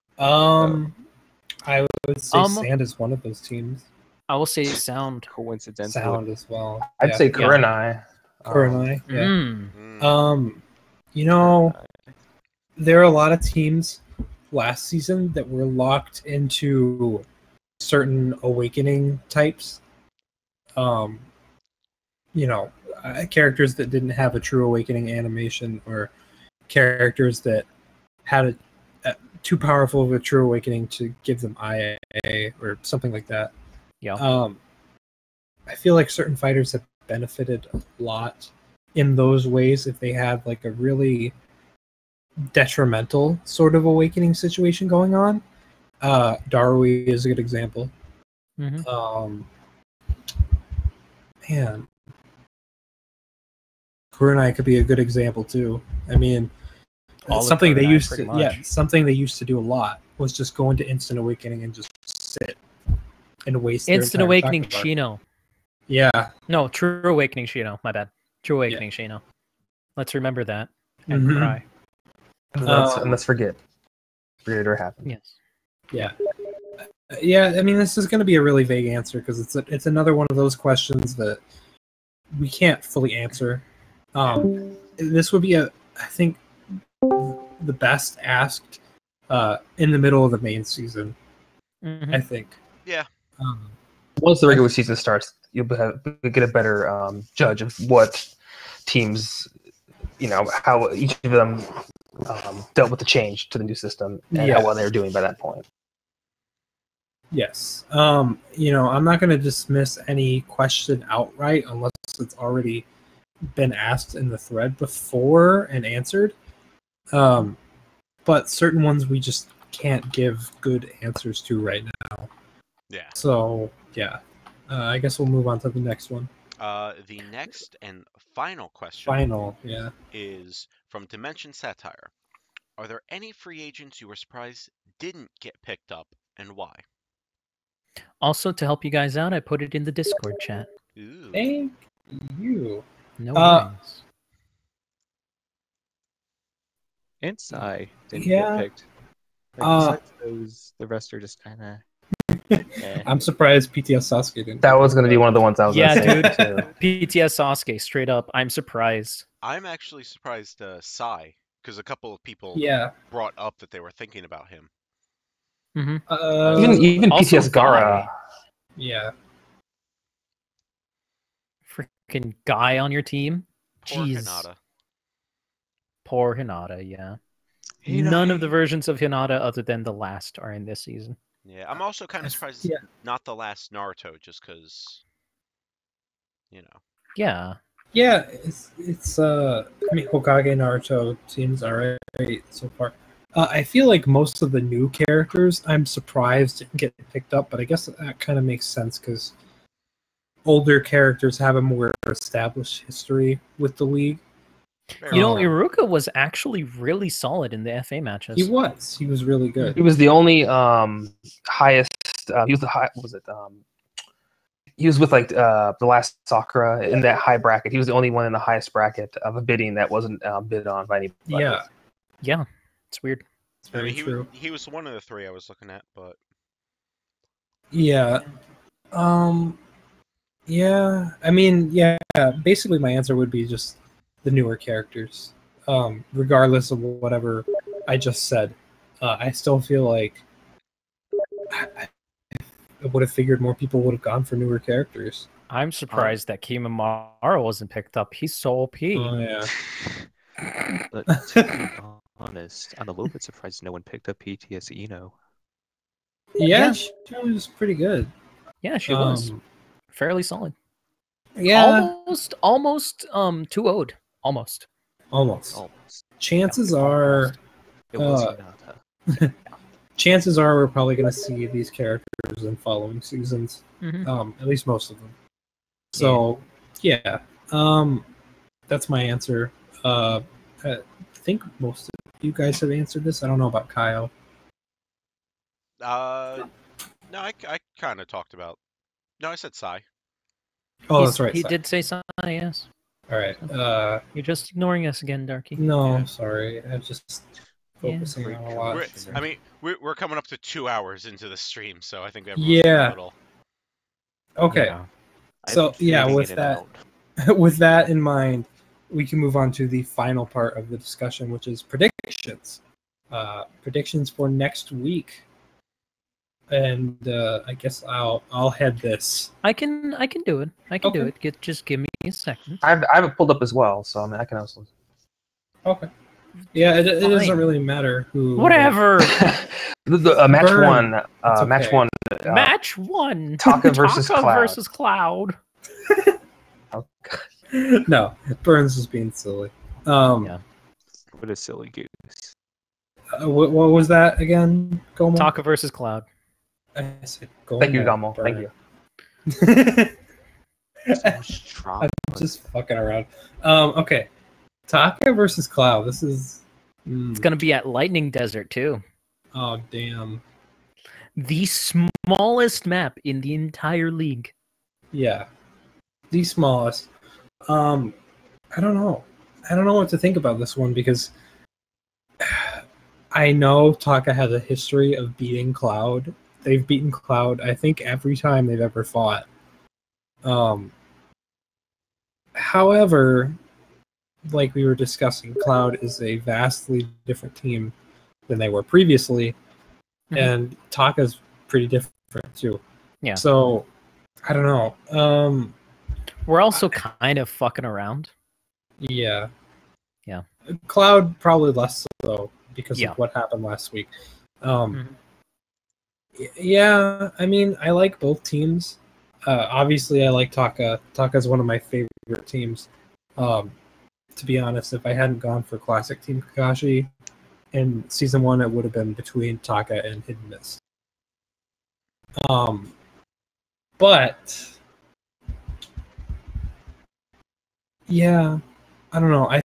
I would say Sand is one of those teams. I will say Sound. Coincidentally. Sound as well. I'd say Kurenai. Kurenai, yeah. You know, there are a lot of teams last season that were locked into certain awakening types. You know, characters that didn't have a true awakening animation, or characters that had too powerful of a true awakening to give them IA or something like that. Yeah. I feel like certain fighters have benefited a lot in those ways if they had like a really detrimental sort of awakening situation going on. Darui is a good example. Mm-hmm. Man, Kurenai could be a good example too. I mean, something they used to do a lot was just go into instant awakening and just sit and waste instant awakening Shino. Yeah. No, true awakening Shino. My bad. True awakening Shino. Let's remember that and cry. And let's forget it or happen. Yes. Yeah. Yeah, I mean, this is going to be a really vague answer because it's another one of those questions that we can't fully answer. This would be I think, the best asked in the middle of the main season. I think. Yeah. Once the regular season starts, you'll get a better judge of what teams, how each of them dealt with the change to the new system and how well they're doing by that point. Yes. I'm not going to dismiss any question outright unless it's already been asked in the thread before and answered. But certain ones we just can't give good answers to right now. Yeah. So, yeah. I guess we'll move on to the next one. The next and final question is from Dimension Satire. Are there any free agents you were surprised didn't get picked up, and why? Also, to help you guys out, I put it in the Discord chat. Ooh. Thank you. No worries. Inside didn't get picked. Besides those, the rest are just kind of... I'm surprised PTS Sasuke didn't. That was going to be one of the ones I was going to say. Yeah, dude. PTS Sasuke, straight up. I'm surprised. I'm actually surprised Sai, because a couple of people brought up that they were thinking about him. Mm-hmm. Even PTS Gara. Yeah. Freaking Guy on your team? Poor Jeez. Hinata. Poor Hinata, yeah. None of the versions of Hinata other than the last are in this season. Yeah, I'm also kind of surprised it's not the last Naruto, just because, Yeah. Yeah, it's I mean, Hokage Naruto seems alright so far. I feel like most of the new characters, I'm surprised didn't get picked up, but I guess that kind of makes sense because older characters have a more established history with the league. Iruka was actually really solid in the FA matches. He was really good. He was the only highest. He was the high. What was it? He was with like the last Sakura in that high bracket. He was the only one in the highest bracket of a bidding that wasn't bid on by anybody. Yeah, it's weird. It's very true. He was one of the three I was looking at, but yeah, yeah. I mean, basically, my answer would be just the newer characters, regardless of whatever I just said. I still feel like I would have figured more people would have gone for newer characters. I'm surprised that Kimimaro wasn't picked up. He's so OP. Oh, yeah. But to be honest, I'm a little bit surprised no one picked up PTS Ino. Yeah, she was pretty good. Yeah, she was fairly solid. Yeah, almost 2-0'd. Almost. Chances are, it was Hinata. Chances are we're probably going to see these characters in following seasons. Mm-hmm. At least most of them. So, that's my answer. I think most of you guys have answered this. I don't know about Kyle. No, I kind of talked about. No, I said Sai. Oh, that's right. He did say Sai, yes. All right. You're just ignoring us again, Darky. No, sorry. I'm just focusing on a lot. We're coming up to 2 hours into the stream, so I think everyone's a little. Okay. So with that, with that in mind, we can move on to the final part of the discussion, which is predictions. Predictions for next week. And I guess I'll head this. I can do it. I can do it. Just give me a second. I have it pulled up as well, so I mean I can also. Okay. Yeah, it doesn't really matter who. Whatever. Match one. Okay. Match one. Match one. Taka versus Cloud. Versus Cloud. Okay. No, Burns is being silly. Yeah. What a silly goose. What was that again? Gomo? Taka versus Cloud. I said Gomo. Thank you, Gomo. Thank you. I'm just fucking around. Okay. Taka versus Cloud. This is. It's gonna be at Lightning Desert too. Oh damn. The smallest map in the entire league. Yeah. The smallest. I don't know. I don't know what to think about this one because I know Taka has a history of beating Cloud. They've beaten Cloud, I think, every time they've ever fought. However, like we were discussing, Cloud is a vastly different team than they were previously, and Taka's pretty different too. Yeah. So, I don't know. We're also kind of fucking around. Yeah. Yeah. Cloud probably less so because of what happened last week. Yeah, I mean, I like both teams. Obviously, I like Taka. Taka's one of my favorite teams. To be honest, if I hadn't gone for Classic Team Kakashi in Season 1, it would have been between Taka and Hidden Mist. But... yeah, I don't know. I